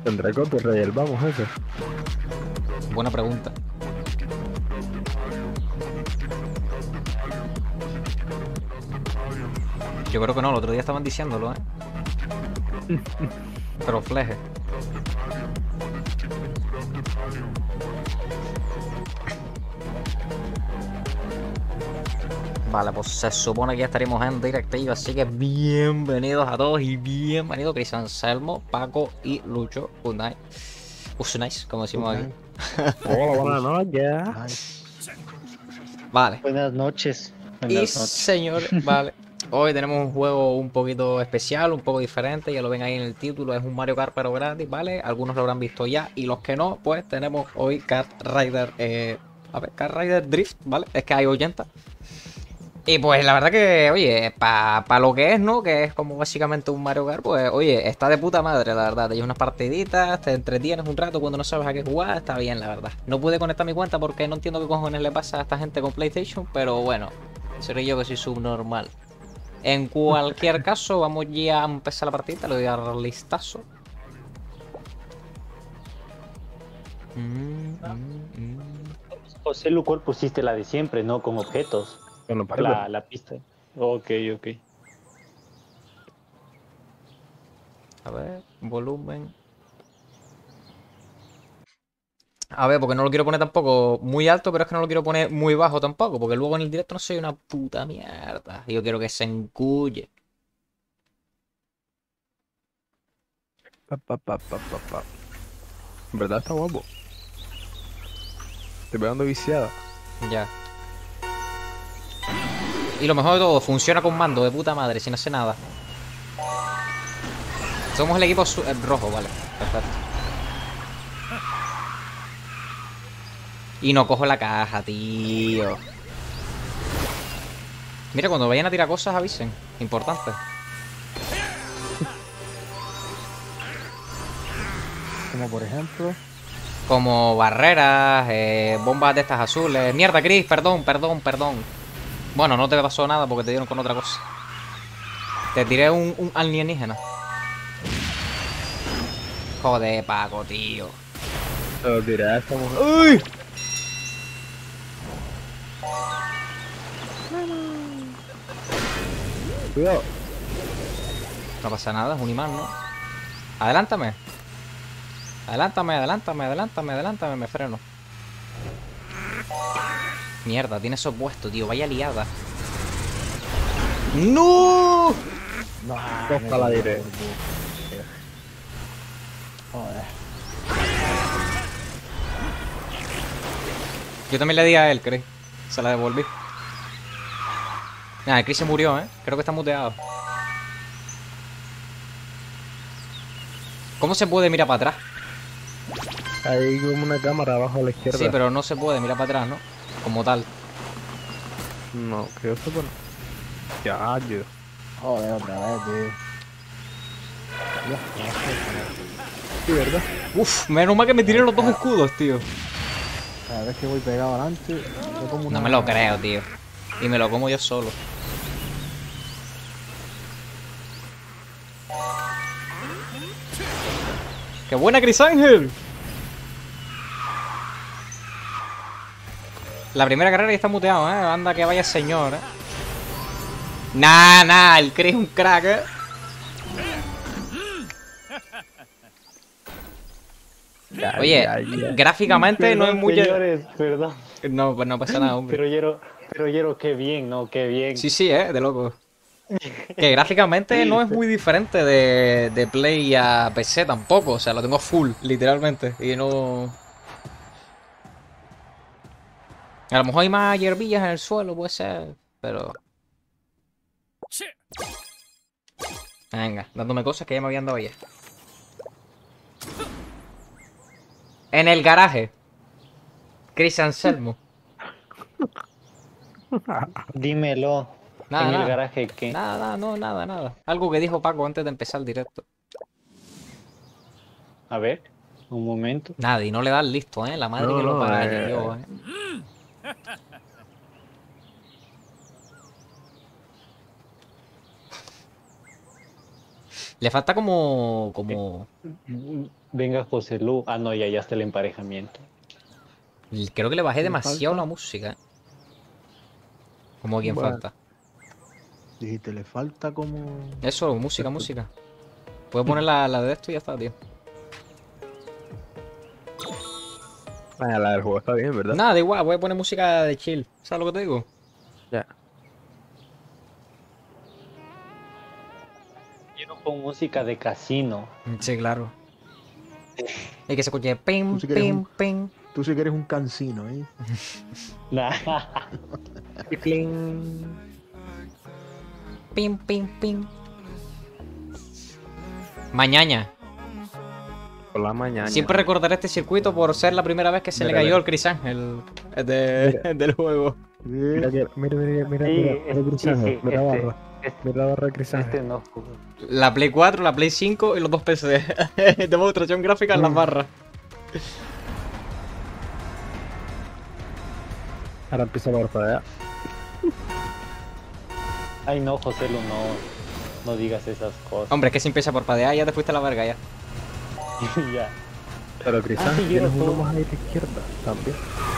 ¿Tendrá copyright el vamos ese? Buena pregunta. Yo creo que no, el otro día estaban diciéndolo, ¿eh? Pero fleje. Vale, pues se supone que ya estaremos en directillo, así que bienvenidos a todos y bienvenido Chris Anselmo, Paco y Lucho Unai. Usunais, como decimos aquí. Hola, buenas noches. Nice. Vale. Buenas noches. Y Buenas noches. señores, vale. Hoy tenemos un juego un poquito especial, un poco diferente, ya lo ven ahí en el título, es un Mario Kart pero gratis, ¿vale? Algunos lo habrán visto ya y los que no, pues tenemos hoy Kart Rider, Kart Rider Drift, ¿vale? Es que hay 80. Y pues la verdad que, oye, para lo que es, ¿no? Que es como básicamente un Mario Kart, pues oye, está de puta madre, la verdad. Te llevas unas partiditas, te entretienes un rato cuando no sabes a qué jugar, está bien, la verdad. No pude conectar mi cuenta porque no entiendo qué cojones le pasa a esta gente con PlayStation, pero bueno, seré yo que soy subnormal. En cualquier caso, vamos ya a empezar la partida, le doy a dar listazo. José Lucor pusiste la de siempre, ¿no? Con objetos. Bueno, parece. La pista. Ok, ok. A ver, volumen. A ver, porque no lo quiero poner tampoco muy alto, pero es que no lo quiero poner muy bajo tampoco, porque luego en el directo no soy una puta mierda. Y yo quiero que se enculle. Pa. En verdad está guapo. Estoy pegando viciada. Ya. Y lo mejor de todo, funciona con mando de puta madre, sin hacer nada. Somos el equipo rojo, vale. Perfecto. Y no cojo la caja, tío. Mira, cuando vayan a tirar cosas, avisen. Importante. Como por ejemplo. Como barreras, bombas de estas azules. Mierda, Chris, perdón. Bueno, no te pasó nada porque te dieron con otra cosa. Te tiré un alienígena. Joder, Paco, tío. Te lo tiré a esta mujer. ¡Uy! Cuidado. No pasa nada, es un imán, ¿no? Adelántame. Adelántame, me freno. Mierda, tiene eso puesto, tío, vaya liada. ¡No! No, coja la diré. Joder. Yo también le di a él, Chris. Se la devolví. Nah, el Chris se murió, ¿eh? Creo que está muteado. ¿Cómo se puede mirar para atrás? Hay como una cámara abajo a la izquierda. Sí, pero no se puede mirar para atrás, ¿no? Como tal. No, que yo sepa no. Ya, yo. Joder, otra vez, tío. Sí, ¿verdad? Uf, menos mal que me tiré los dos escudos, tío. Cada vez que voy pegado adelante, No me lo creo, tío. Y me lo como yo solo. ¡Qué buena, Chris Ángel! La primera carrera ya está muteado, ¿eh? Anda que vaya señor, ¿eh? Nah, el Chris es un crack, ¿eh? Oye, gráficamente no es perdón, muy... señores, perdón. No, pues no pasa nada, hombre. Pero Yero, qué bien, ¿no? Qué bien. Sí, de loco. Que gráficamente no es muy diferente de Play a PC tampoco. O sea, lo tengo full, literalmente. Y no... A lo mejor hay más hierbillas en el suelo, puede ser. Pero... Venga, dándome cosas que ya me habían dado ya. En el garaje. Chris Anselmo. Dímelo. Nada, En el nada. garaje que. Nada. Algo que dijo Paco antes de empezar el directo. A ver, un momento. Nada, y no le das listo, ¿eh? La madre que lo No, parió, ¿eh? Le falta como... Venga, José Lu. Ah, no, ya está el emparejamiento. Y creo que le bajé ¿Le demasiado falta? la música. ¿Cómo a quién Bueno. falta? Dijiste, le falta como... Eso, música, música. Puedes poner la de esto y ya está, tío. Ah, la del juego está bien, ¿verdad? Nada, da igual, voy a poner música de chill. ¿Sabes lo que te digo? Ya. Quiero con música de casino. Sí, claro. Y que se escuche pim, Tú sí que eres pim, un- pim. Tú sí que eres un cansino, ¿eh? Nah. Pim, pim, pim. Mañana. Por la mañana. Siempre recordaré este circuito por ser la primera vez que se le Mira, cayó mira. el Chris Ángel del juego. Mira, mira, Sí, mira, Chris Ángel, mira la barra. Mira la barra de Chris Ángel. Este no jugó. La Play 4, la Play 5 y los dos PC. Demostración gráfica en las barras. Ahora empieza a parpadear. Ay, no, José Lu, no digas esas cosas. Hombre, es que si empieza por padear ya te fuiste a la verga ya. Ya. Pero Chris Ah, sí, Ángel yo tienes lo uno puedo. más ahí a la izquierda también.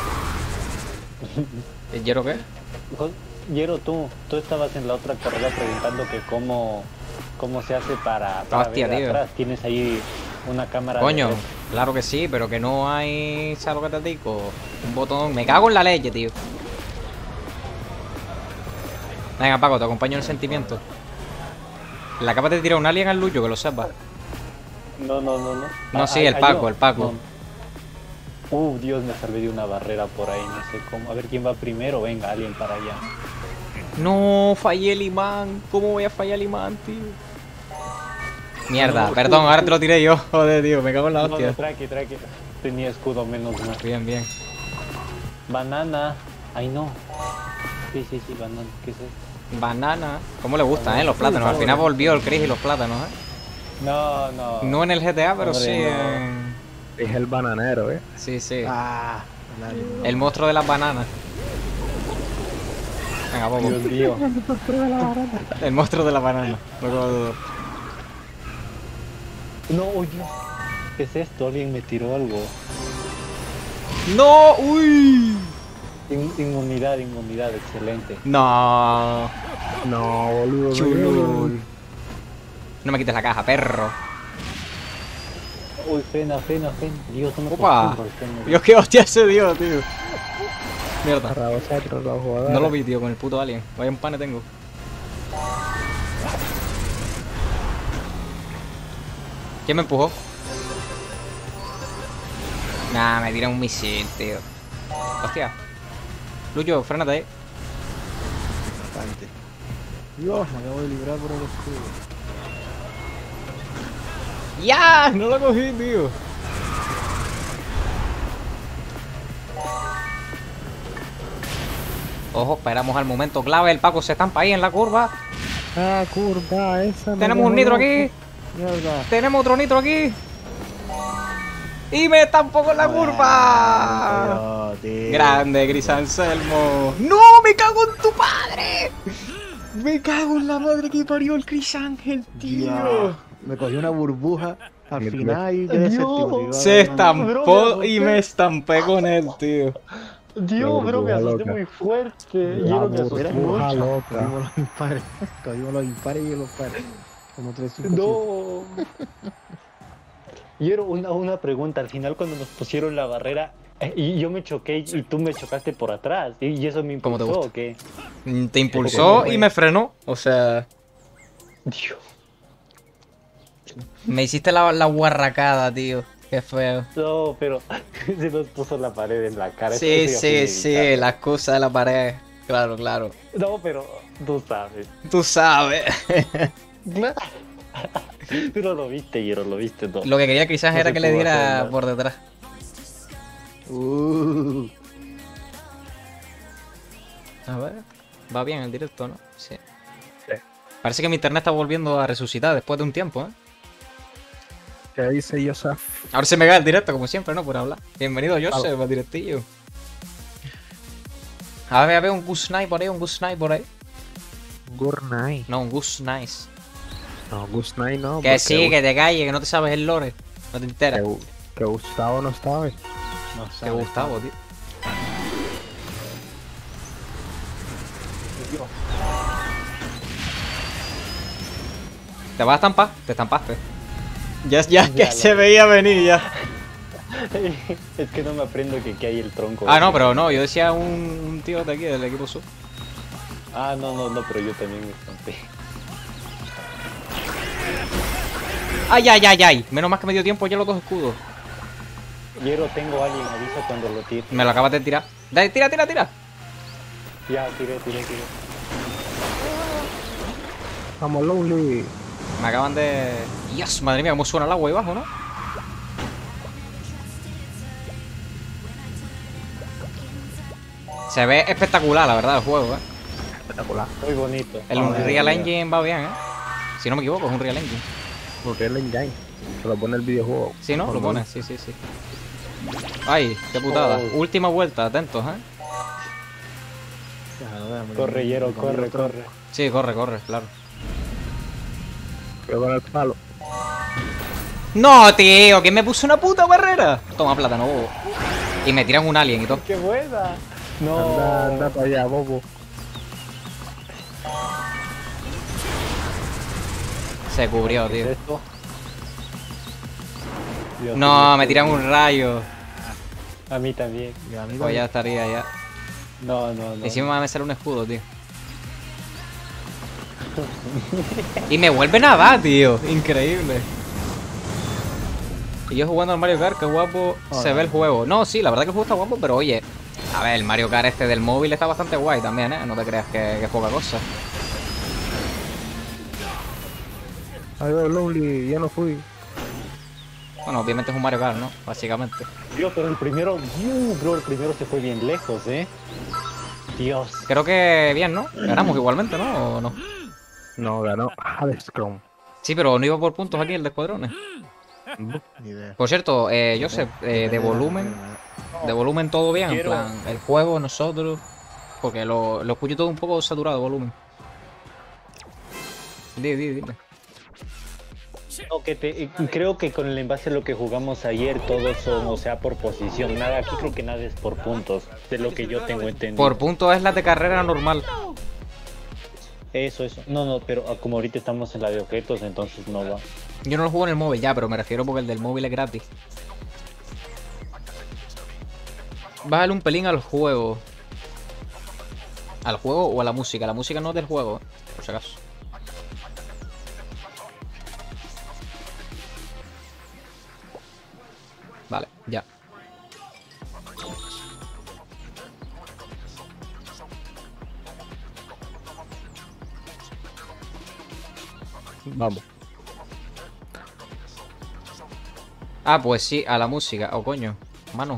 ¿El Yero qué? Yero, tú estabas en la otra carrera preguntando que cómo se hace para Hostia, ver tío. atrás. Tienes ahí una cámara Coño, de... claro que sí, pero que no hay... ¿Sabes lo que te digo? Un botón... Me cago en la leche, tío. Venga, Paco, te acompaño en el sentimiento. Le acabas de tirar un alien al Luyo, que lo sepas. No. No, sí, el Paco, el Paco. No. Dios, me salvé de una barrera por ahí, no sé cómo. A ver quién va primero. Venga, alguien para allá. No, fallé el imán. ¿Cómo voy a fallar el imán, tío? Mierda, No, perdón, ahora te lo tiré yo. Joder, tío, me cago en la No, hostia. traque. Tenía escudo menos mal. Bien, bien. Banana. Ay, no. Sí, banana. ¿Qué es eso? Banana. ¿Cómo le gustan, los plátanos? Al final volvió el Chris y los plátanos, No. No en el GTA, pero Hombre, sí no. en... Es el bananero, Sí, sí. Ah, El monstruo de las bananas. Venga, Bobo. Dios mío. El monstruo de la banana. Luego... No, oye. ¿Qué es esto? Alguien me tiró algo. ¡No! ¡Uy! Inmunidad, excelente. No. No, boludo. Chulul. No me quites la caja, perro. Uy, Fena. Dios, no me Opa. acostumbro al Fena. Dios, qué hostia se dio, tío. Mierda. Para vosotros los jugadores. No lo vi, tío, con el puto alien. Vaya un pane tengo. ¿Quién me empujó? Nah, me tira un misil, tío. Hostia. Lucho, frénate ahí. bastante. Dios, me acabo de librar por el escudo. ¡Ya! No lo cogí, tío. Ojo, esperamos al momento clave. El Paco se estampa ahí en la curva. Ah, curva, esa. Tenemos un nitro aquí. Mierda. Tenemos otro nitro aquí. Y me estampó con la curva. Dios, tío. Grande, Gris Anselmo. ¡No! ¡Me cago en tu padre! Me cago en la madre que parió el Chris Ángel, tío. Ya, me cogió una burbuja al Dios. final y de séptimo. Digo, Se ay, estampó y me estampé con él, tío. Dios, bro, me burbuja asusté loca. muy fuerte. La Yo me asusté burbuja mucho. loca. Cogimos los impares. Cogimos los impares y los pares. Como 3 5 No. Y era una pregunta. Al final, cuando nos pusieron la barrera, y yo me choqué y tú me chocaste por atrás. Y eso me ¿Cómo te impulsó, gusta? ¿o qué? Te impulsó y me frenó. O sea, Dios. me hiciste la guarracada, tío. Qué feo. No, pero se nos puso la pared en la cara. Sí, Eso ya fue sí, sí, inevitable. la excusa de la pared. Claro, claro. No, pero tú sabes. Tú sabes. Tú no lo viste, Hierro, lo viste, no. Lo que quería quizás No era se que le pudo diera hacer, ¿no? por detrás. A ver. Va bien el directo, ¿no? Sí. Sí. Parece que mi internet está volviendo a resucitar después de un tiempo, ¿eh? ¿Qué dice Joseph? Ahora se me cae el directo, como siempre, ¿no? Por hablar. Bienvenido, Joseph, al directillo. A ver, un Goose Knight por ahí, un Goose Knight por ahí. Good night. No, un Goose Nice. No, Goose Night no. Que sí, que te calles, que no te sabes el lore. No te enteras. Que Gustavo no estaba. No Qué sabe. Gustavo, tío. Te vas a estampar, te estampaste. Ya lo se vi. veía venir ya. Es que no me aprendo que aquí hay el tronco. Ah, no, pero no, yo decía un tío de aquí, del equipo sub. Ah, no, pero yo también me estampé. Ay. Menos mal que me dio tiempo ya los dos escudos. Hiero, tengo a alguien, avisa cuando lo tire. Me lo acabas de tirar. Dale, tira. Ya, tiré. Vamos, Lonely. Me acaban de... Dios, madre mía, cómo suena el agua ahí abajo, ¿no? Se ve espectacular, la verdad, el juego, ¿eh? Espectacular. Muy bonito. El Unreal Engine va bien, ¿eh? Si no me equivoco, es un Unreal Engine. Porque es el engine. Se lo pone el videojuego. Sí, ¿no? Lo Normal. pone, sí. Ay, qué putada. Oh. Última vuelta, atentos, ¿eh? Ya, no, dame, Corre, Hiero, me comí corre, el tronco. corre. Sí, corre, claro. Pero con el palo. ¡No, tío! ¿Quién me puso una puta barrera? Toma plátano, bobo. Y me tiran un alien y todo. ¡Qué buena! No. Anda para allá, bobo. Se cubrió, ¿Qué es tío. esto? Dios No, mío. me tiran un rayo. A mí también. Y a mí Pues ya también. estaría ya. No. Encima me sale un escudo, tío. Y me vuelven a dar, tío. Increíble. Y yo jugando al Mario Kart, qué guapo se ve el juego. No, sí, la verdad que el juego está guapo, pero oye, a ver, el Mario Kart este del móvil está bastante guay también, ¿eh? No te creas que es poca cosa. Adiós, Lonely. Ya no fui. Bueno, obviamente es un Mario Kart, ¿no? Básicamente. Dios, pero el primero, bro, el primero se fue bien lejos, Dios. Creo que bien, ¿no? Ganamos igualmente, ¿no? ¿O no? No, ganó Alex Chrome. Sí, pero no iba por puntos aquí el de escuadrones. Ni idea. Por cierto, Joseph, de volumen todo bien, en Quiero- plan, el juego, nosotros, porque lo escucho todo un poco saturado, volumen. Dime. No, creo que con el envase a lo que jugamos ayer todos son, o sea, por posición. Nada, aquí creo que nada es por puntos, de lo que yo tengo entendido. Por puntos es la de carrera normal. Eso. No, pero como ahorita estamos en la de objetos, entonces no va. Yo no lo juego en el móvil ya, pero me refiero porque el del móvil es gratis. Bájale un pelín al juego. ¿Al juego o a la música? La música no es del juego, por si acaso. Vale, ya. Vamos. Ah, pues sí, a la música. Oh, coño. Mano.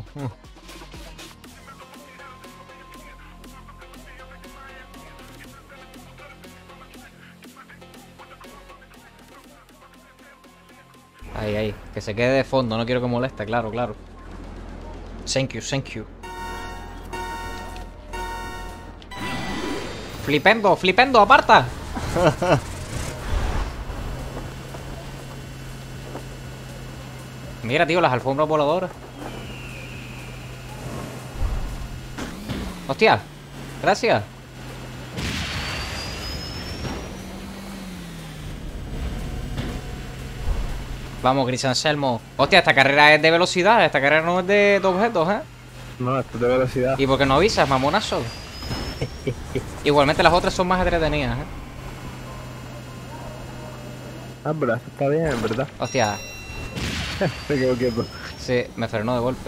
Ahí. Que se quede de fondo. No quiero que moleste, claro. Thank you. Flipendo, aparta. Mira, tío, las alfombras voladoras. Hostia, gracias. Vamos, Gris Anselmo. Hostia, esta carrera es de velocidad, esta carrera no es de objetos, ¿eh? No, esto es de velocidad. ¿Y por qué no avisas, mamonazo? Igualmente las otras son más entretenidas, ¿eh? Ah, pero esto está bien, ¿verdad? Hostia, Me quedo quieto. sí, me frenó de golpe.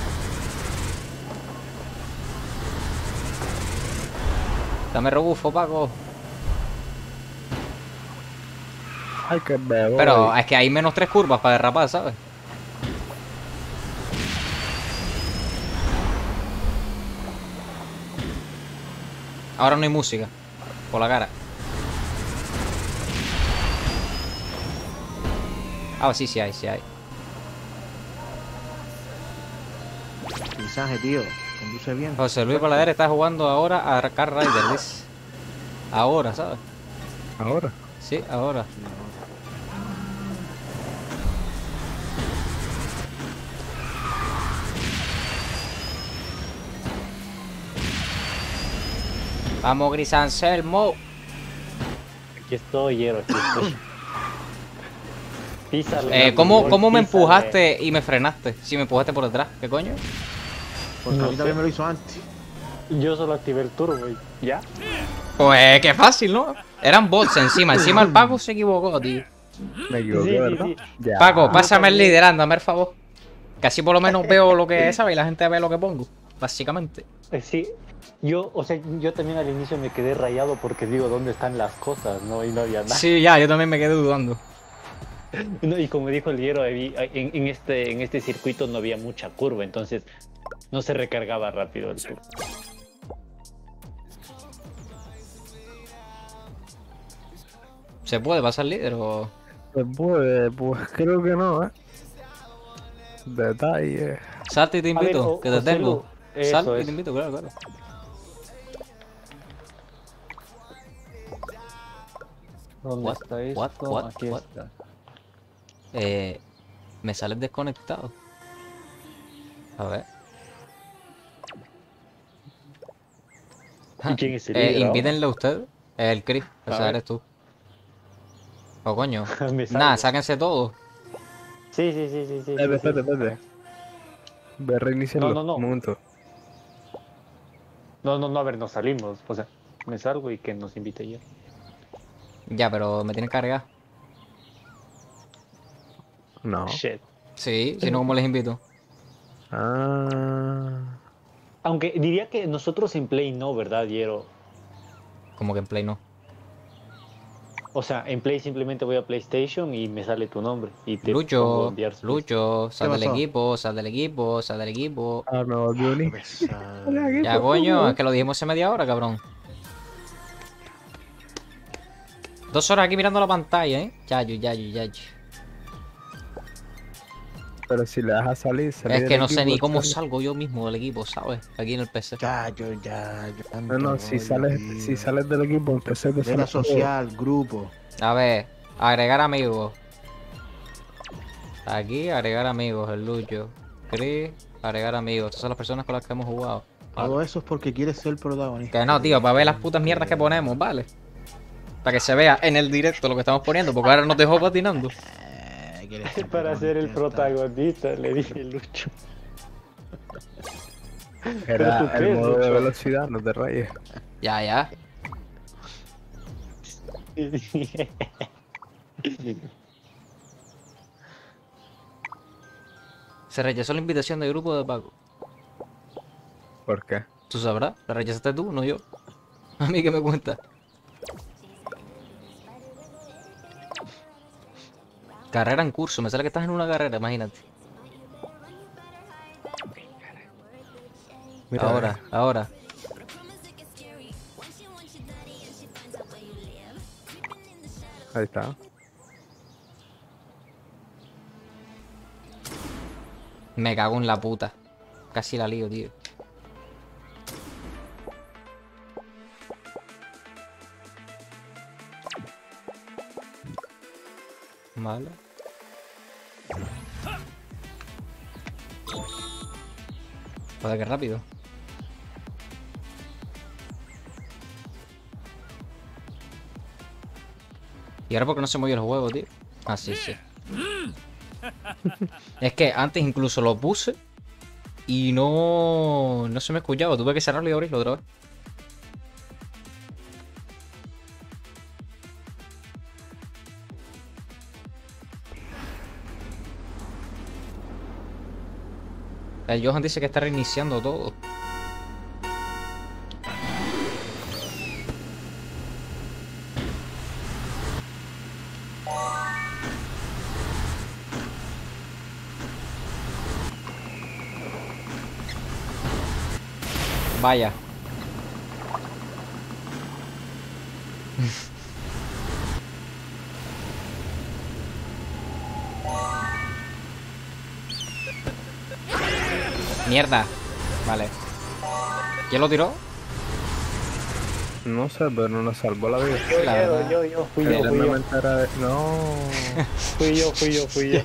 Dame rebufo, Paco. Ay, qué bebo. Pero es que hay menos 3 curvas para derrapar, ¿sabes? Ahora no hay música. Por la cara. Ah, sí hay. Mensaje, tío. Conduce bien. José Luis Balader está jugando ahora a Car Rider, dice. Ahora, ¿sabes? Ahora. Sí, ahora. Vamos, Gris Anselmo. Aquí estoy, Hierro, aquí estoy. Písale, ¿Cómo me písale. empujaste y me frenaste? Si me empujaste por detrás, ¿qué coño? Porque No a mí sé. también me lo hizo antes. Yo solo activé el turbo y ya. Pues qué fácil, ¿no? Eran bots encima el Paco se equivocó, tío. Me equivoqué, Sí, sí, ¿verdad? sí. Ya. Paco, pásame el también. liderando, hazme el favor. Que así por lo menos veo lo que sabe y la gente ve lo que pongo, básicamente. Sí, o sea, yo también al inicio me quedé rayado porque digo, ¿dónde están las cosas? ¿No? Y no había nada. Sí, ya, yo también me quedé dudando. No, y como dijo el Hierro, en este circuito no había mucha curva, entonces no se recargaba rápido el turbo. ¿Se puede pasar líder o...? Pues creo que no, ¿eh? Detalle. Salte y te A ver, invito, que te tengo. eso Salte y es. te invito, claro, claro. ¿Dónde What? está esto? What? Aquí What? está. Me sales desconectado. A ver. ¿Y quién es el líder ahora? Invítenle a usted. El Chris, A ese ver. eres tú. Oh, coño. Me salgo. Nada, sáquense todos. Sí. Espérate. Ve a reiniciarlo. No. Un momento. No, a ver, nos salimos. O sea, me salgo y que nos invite ya. Ya, pero me tienen que cargar. No. Shit. Sí, si no, ¿cómo les invito? Ah. Aunque diría que nosotros en Play no, ¿verdad, Hierro? Como que en Play no. O sea, en Play simplemente voy a PlayStation y me sale tu nombre. Y te pongo Lucho, enviar su- Lucho, sal del pasó? equipo, sal del equipo, sal del equipo. Ah, me volvió a unir. Pesado. Ya, coño, es que lo dijimos hace media hora, cabrón. 2 horas aquí mirando la pantalla, ¿eh? Yayo. Pero si le das a salir, Es que no sé ni cómo salgo yo mismo del equipo, ¿sabes? Aquí en el PC. Ya, yo. No, si sales del equipo, empecé a Vena social, grupo. A ver, agregar amigos. Aquí, agregar amigos, el Lucho. Chris, agregar amigos. Estas son las personas con las que hemos jugado. Todo eso es porque quieres ser protagonista. Que no, tío, para ver las putas mierdas que ponemos, ¿vale? Para que se vea en el directo lo que estamos poniendo, porque ahora nos dejó patinando. Quieres ser Para ser el protagonista. protagonista, le dije Lucho. Era ¿Pero tú el qué, modo de Lucho? velocidad, no te rayes. Ya. Se rechazó la invitación del grupo de Paco. ¿Por qué? ¿Tú sabrás? ¿La rechazaste tú, no yo? A mí que me cuenta. Carrera en curso, me sale que estás en una carrera, imagínate. Mira, Ahora. Ahí está. Me cago en la puta. Casi la lío, tío. Vale. Joder, qué rápido. ¿Y ahora por qué no se movió el juego, tío? Ah, sí. Es que antes incluso lo puse y no se me escuchaba. Tuve que cerrarlo y abrirlo otra vez. El Johan dice que está reiniciando todo. Vaya. Mierda. Vale. ¿Quién lo tiró? No sé, pero nos salvó la vida. La verdad. Yo, fui Que yo. realmente era de- No. Fui yo.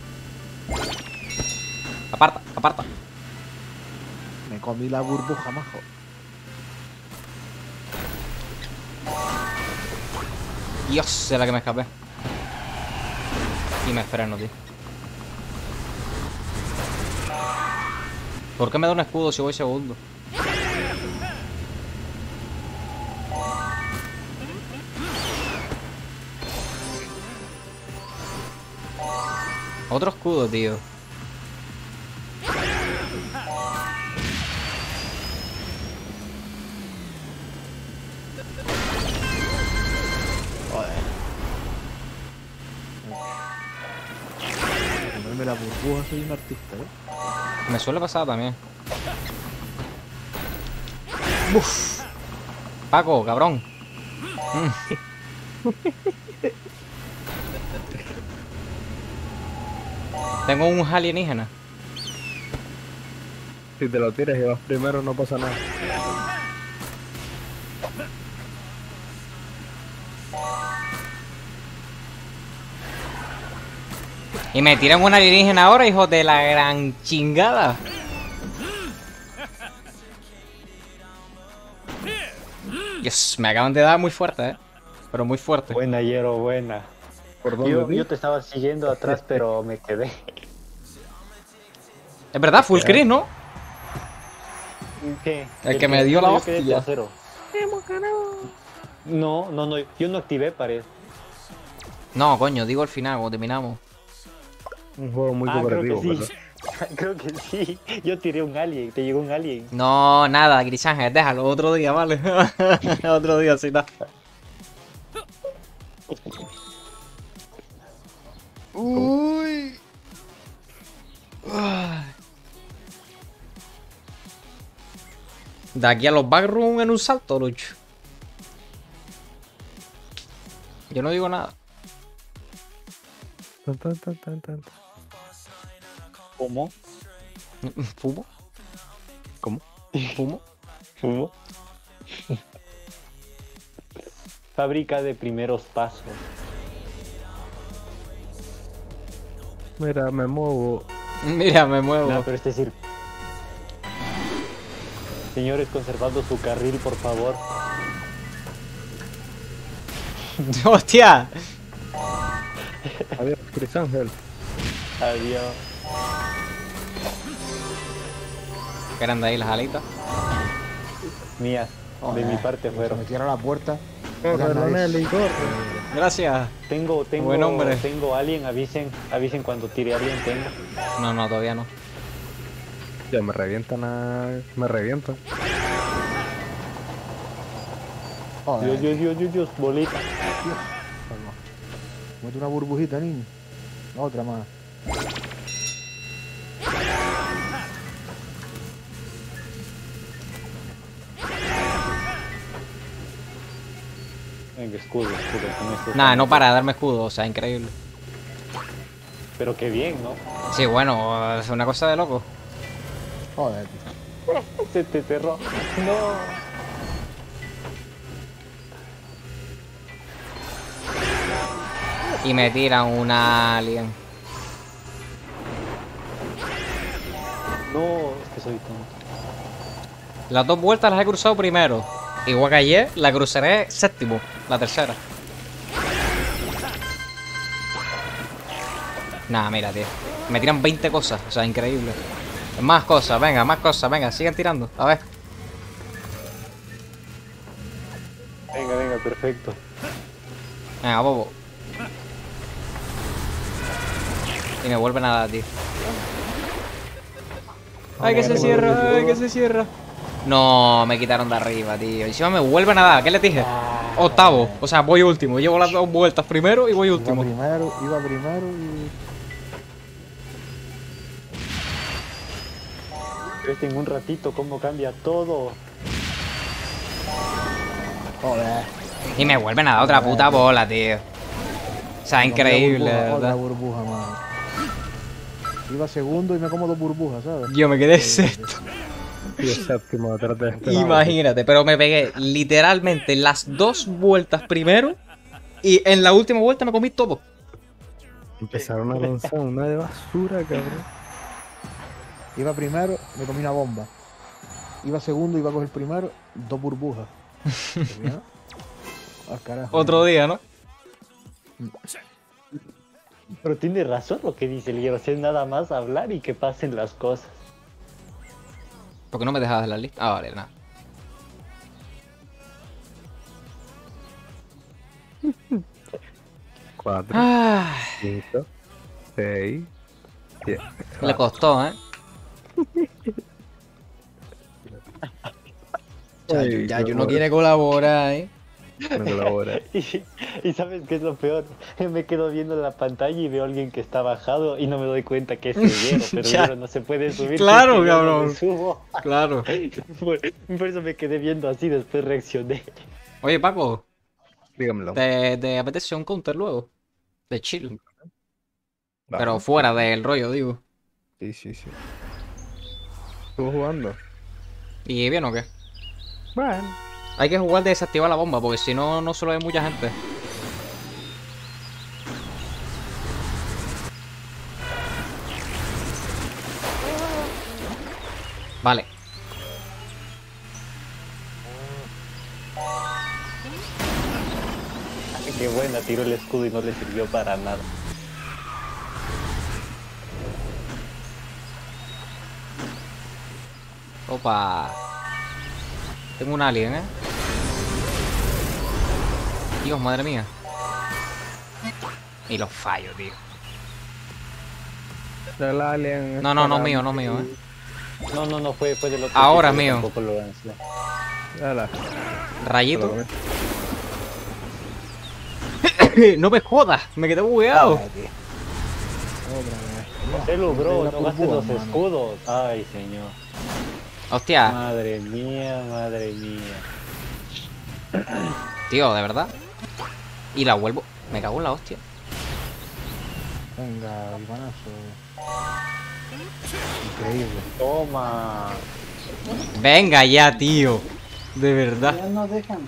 Aparta. Me comí la burbuja, majo. Dios, de la que me escapé. Y me freno, tío. ¿Por qué me da un escudo si voy segundo? Otro escudo, tío. Comerme la burbuja, soy un artista, ¿eh? Me suele pasar también. Uf. Paco, cabrón. Tengo un alienígena. Si te lo tiras y vas primero no pasa nada. Y me tiran un alienígena ahora, hijo de la gran chingada. Dios, me acaban de dar muy fuerte, pero muy fuerte. Buena, Hierro, buena. ¿Por dónde? Yo te estaba siguiendo atrás, pero me quedé. Es verdad, full Chris, ¿no? ¿Qué? El que me dio la yo quedé hostia. tercero. No, yo no activé pared. No, coño, digo al final, cuando terminamos. Un juego muy Creo cooperativo, que ¿verdad? sí. Creo que sí. Yo tiré un alien, te llegó un alien. No, nada, Grisángel, déjalo, otro día, vale. Otro día, sí, está. Uy. De aquí a los backrooms en un salto, Lucho. Yo no digo nada. Tan, tan, tan, tan, tan. ¿Cómo? ¿Fumo? ¿Cómo? ¿Fumo? ¿Cómo? Fábrica de primeros pasos. Mira, me muevo. Mira, me muevo. No, pero es decir. Señores, conservando su carril, por favor. ¡Hostia! Adiós, Chris Ángel. Adiós. ¿Qué eran de ahí las alitas? Mías. De mi parte Se fueron. me cierra la puerta. Corre, Ya nadie- Ronelli, corre. Gracias. Buen hombre. Tengo alien, avisen cuando tire alien tengo. No, no, todavía no. Ya me revientan me revientan. Joder, Dios, bolita. mete una burbujita, niño. Otra más. Venga, escudo, con esto. Nada, no para de darme escudo, o sea, increíble. Pero qué bien, ¿no? Sí, bueno, es una cosa de loco. Joder, tío. Se te cerró. No. Y me tiran un alien. No, es que soy tonto. Las dos vueltas las he cruzado primero. Igual que ayer, la cruzaré séptimo, la tercera. Nada, mira, tío. Me tiran 20 cosas, o sea, increíble. Más cosas, venga, siguen tirando. A ver. Venga, perfecto. Venga, bobo. Y me vuelven a dar, tío. ¡Ay, que se cierra! ¡Ay, que se cierra! No, me quitaron de arriba, tío. Encima me vuelven a dar. ¿Qué les dije? Octavo. O sea, voy último. Llevo las dos vueltas primero y voy último. Iba primero y... ¿Crees que en un ratito cómo cambia todo? Joder. Y me vuelven a dar otra puta bola, tío. O sea, increíble, de Otra verdad. burbuja, mano. Iba segundo y me como dos burbujas, ¿sabes? Yo me quedé sexto. Y el séptimo detrás de este. Imagínate, pero me pegué literalmente las dos vueltas primero y en la última vuelta me comí todo. Empezaron a lanzar una de basura, cabrón. Iba primero, me comí una bomba. Iba segundo, iba a coger primero, dos burbujas. ¿Ya? Al carajo. Otro día, ¿no? Pero tiene razón lo que dice el Hierro, es nada más hablar y que pasen las cosas. ¿Por qué no me dejabas la lista? Ah, vale, nada. Cuatro, Ah, 5, 6, 7. le costó, ¿eh? Yayo no quiere colaborar, ¿eh? No colabora. Y ¿sabes qué es lo peor? Me quedo viendo la pantalla y veo a alguien que está bajado y no me doy cuenta que es el Hierro, pero el Ya. Hierro no se puede subir. Claro, si es que yo no cabrón. me subo. Claro. Por eso me quedé viendo así, después reaccioné. Oye, Paco, Dígamelo. ¿te apetece un counter luego? De chill. Va. Pero fuera del rollo, digo. Sí, sí, sí. ¿Estuvo jugando? ¿Y bien o qué? Bueno. Hay que jugar de desactivar la bomba, porque si no, no solo hay mucha gente. Vale. Ay, qué buena, tiró el escudo y no le sirvió para nada. Opa. Tengo un alien, ¿eh? Dios, madre mía. Y los fallo, tío. El alien. No, no, no mío, no mío, ¿eh? No, fue del otro. Ahora equipo, yo mío. tampoco lo lancé. Ala. Rayito. No me jodas, me quedé bugueado. Otra vez. Celu, bro, La no gastes burbuja, los mano. escudos. Ay, señor. Hostia, Madre mía, madre mía. tío, de verdad. Y la vuelvo. Me cago en la hostia. Venga, Ivanazo. Increíble. Toma. Venga ya, tío. De verdad. Ya no dejan.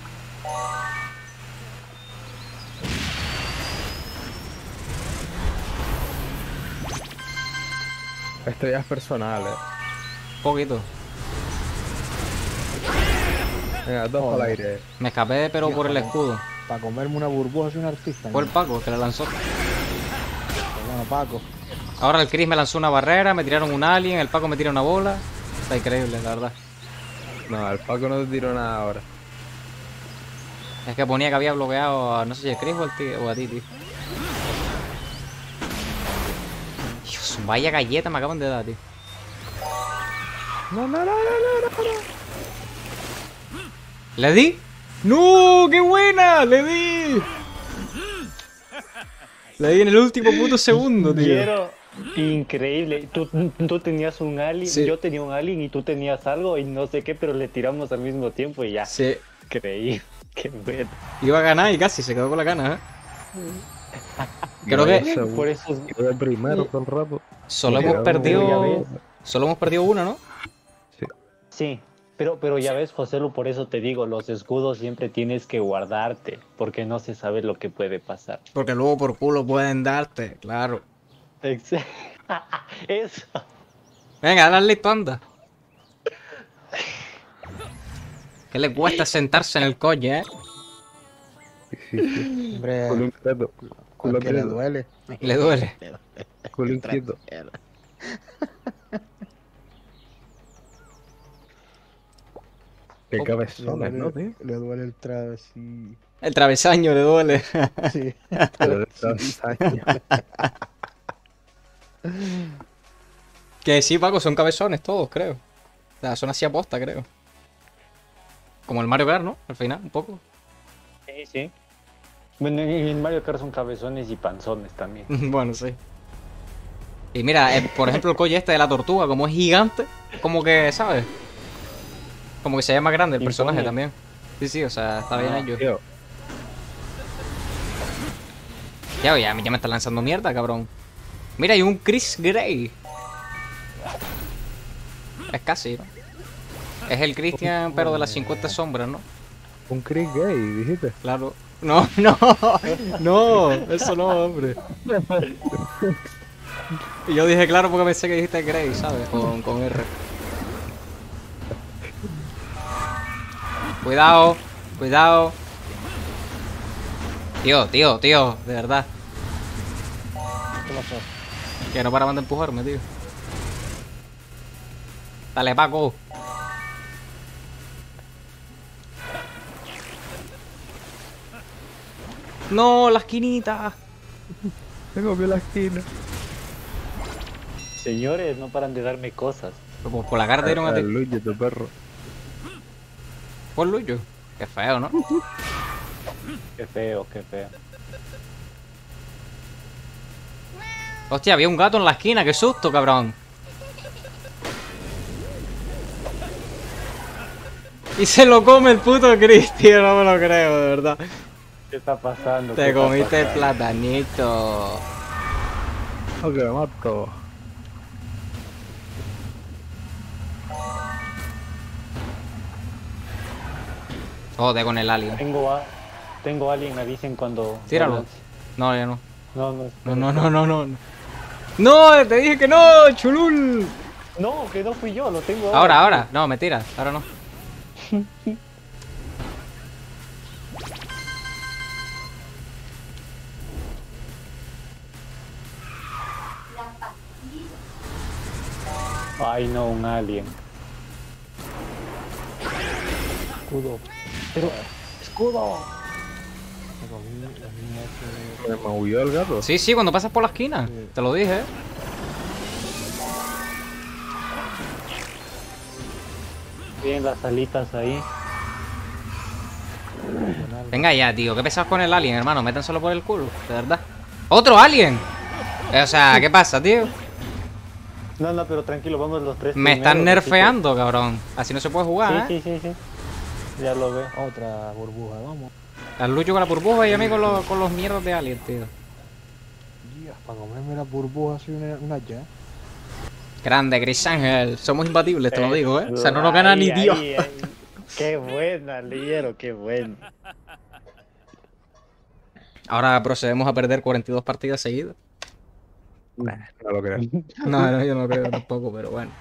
Esto ya es personal, Poquito. Venga, dos Joder. al aire. Me escapé, pero por el escudo. Para comerme una burbuja soy un artista. Fue el ¿no? Paco que la lanzó. Pero bueno, Paco. Ahora el Chris me lanzó una barrera, me tiraron un alien, el Paco me tira una bola. Está increíble, la verdad. No, el Paco no te tiró nada ahora. Es que ponía que había bloqueado a, no sé si el Chris o, o a ti, tío. Dios, vaya galleta me acaban de dar, tío. No, no, no, no, no, no. ¿Le di? ¡No! ¡Qué buena! ¡Le di! Le di en el último puto segundo, tío. Quiero. Increíble. Tú tenías un alien, Sí. yo tenía un alien y tú tenías algo y no sé qué, pero le tiramos al mismo tiempo y ya. Sí. Creí. Qué bueno. Iba a ganar y casi se quedó con la gana, ¿eh? Creo que Por eso Yo de primero todo el rato. solo Pero hemos ya perdido. ves. Solo hemos perdido una, ¿no? Sí. sí. Pero ya ves, José, por eso te digo, los escudos siempre tienes que guardarte, porque no se sabe lo que puede pasar. Porque luego por culo pueden darte, claro. Ex- Eso. Venga, dale listo, anda. ¿Qué le cuesta sentarse en el coche, eh? Sí, sí, sí. Hombre, Culo inquieto. Culo que le inquieto. duele. Le duele. Culo inquieto. Qué cabezones, ¿no, tío? Le duele el travesí. El travesaño le duele. Sí. Pero estos años. Que sí, Paco, son cabezones todos, creo. O sea, son así aposta, creo. Como el Mario Kart, ¿no? Al final, un poco. Sí, sí. Bueno, en Mario Kart son cabezones y panzones también. Bueno, sí. Y mira, por ejemplo, el coche este de la tortuga, como es gigante, como que, ¿sabes? Como que se ve más grande el personaje Impone. también. Sí, sí, o sea, está bien hecho. Tío, Ya me están lanzando mierda, cabrón. Mira, hay un Chris Grey. Es casi, ¿no? Es el Christian, pero de las 50 sombras, ¿no? un Chris gay, dijiste. Claro. No, no, no, eso no, hombre. Y yo dije claro porque pensé que dijiste Grey, ¿sabes? Con R. Cuidado, cuidado. Tío, de verdad. ¿Qué pasó? Que no paraban de empujarme, tío. Dale, Paco. No, la esquinita. Se comió la esquina. Señores, no paran de darme cosas. Por la cara te dieron a ti. Luigi, tu perro. Por Luyo. Qué feo, ¿no? Qué feo, qué feo. Hostia, había un gato en la esquina, qué susto, cabrón. Y se lo come el puto Chris, tío, no me lo creo, de verdad. ¿Qué está pasando? Te comiste el platanito. Ok, me mato. Joder con el alien. Tengo alien, me dicen cuando... Tíralo. No, ya no. No, no, No. No, te dije que no, chulul. No, que no fui yo, lo tengo Ahora. No, me tiras, ahora no. Ay, no, un alien. Escudo. Pero, escudo. Me maulló el gato. Sí, cuando pasas por la esquina. Sí. Te lo dije. Bien, las alitas ahí. Venga ya, tío. ¿Qué pesas con el alien, hermano? Métenselo por el culo, de verdad. ¡Otro alien! O sea, ¿qué pasa, tío? No, pero tranquilo, vamos los tres. Me están primero, nerfeando, cabrón. Así no se puede jugar, ¿eh? Sí. Ya lo veo. Otra burbuja, vamos. Al Lucho con la burbuja y a mí con los mierdos de alien, tío. Dios, para comerme las burbujas soy una ya. Grande, Chris Ángel. Somos imbatibles, te lo digo, ¿eh? O sea, no nos gana ni Dios. Ahí. Qué buena, Liero, qué bueno. Ahora procedemos a perder 42 partidas seguidas. Nah, no lo creo. No, yo no creo tampoco, pero bueno.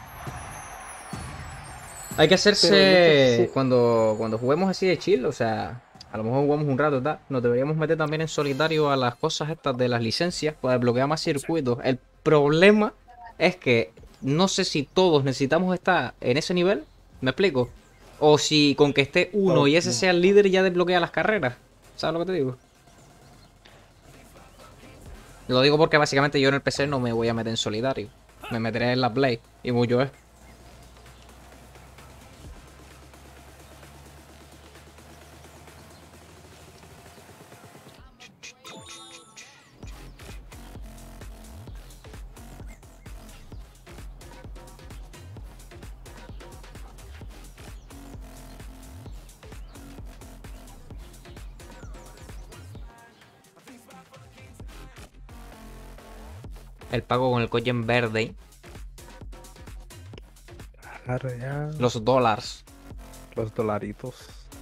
Hay que hacerse Pero yo cuando juguemos así de chill, o sea, a lo mejor jugamos un rato, ¿verdad? Nos deberíamos meter también en solitario a las cosas estas de las licencias para desbloquear más circuitos. El problema es que no sé si todos necesitamos estar en ese nivel, ¿me explico? O si con que esté uno y ese sea el líder ya desbloquea las carreras. ¿Sabes lo que te digo? Lo digo porque básicamente yo en el PC no me voy a meter en solitario. Me meteré en la Play y mucho es. El pago con el coche en verde. Arre, ya. Los dólares. Los dolaritos.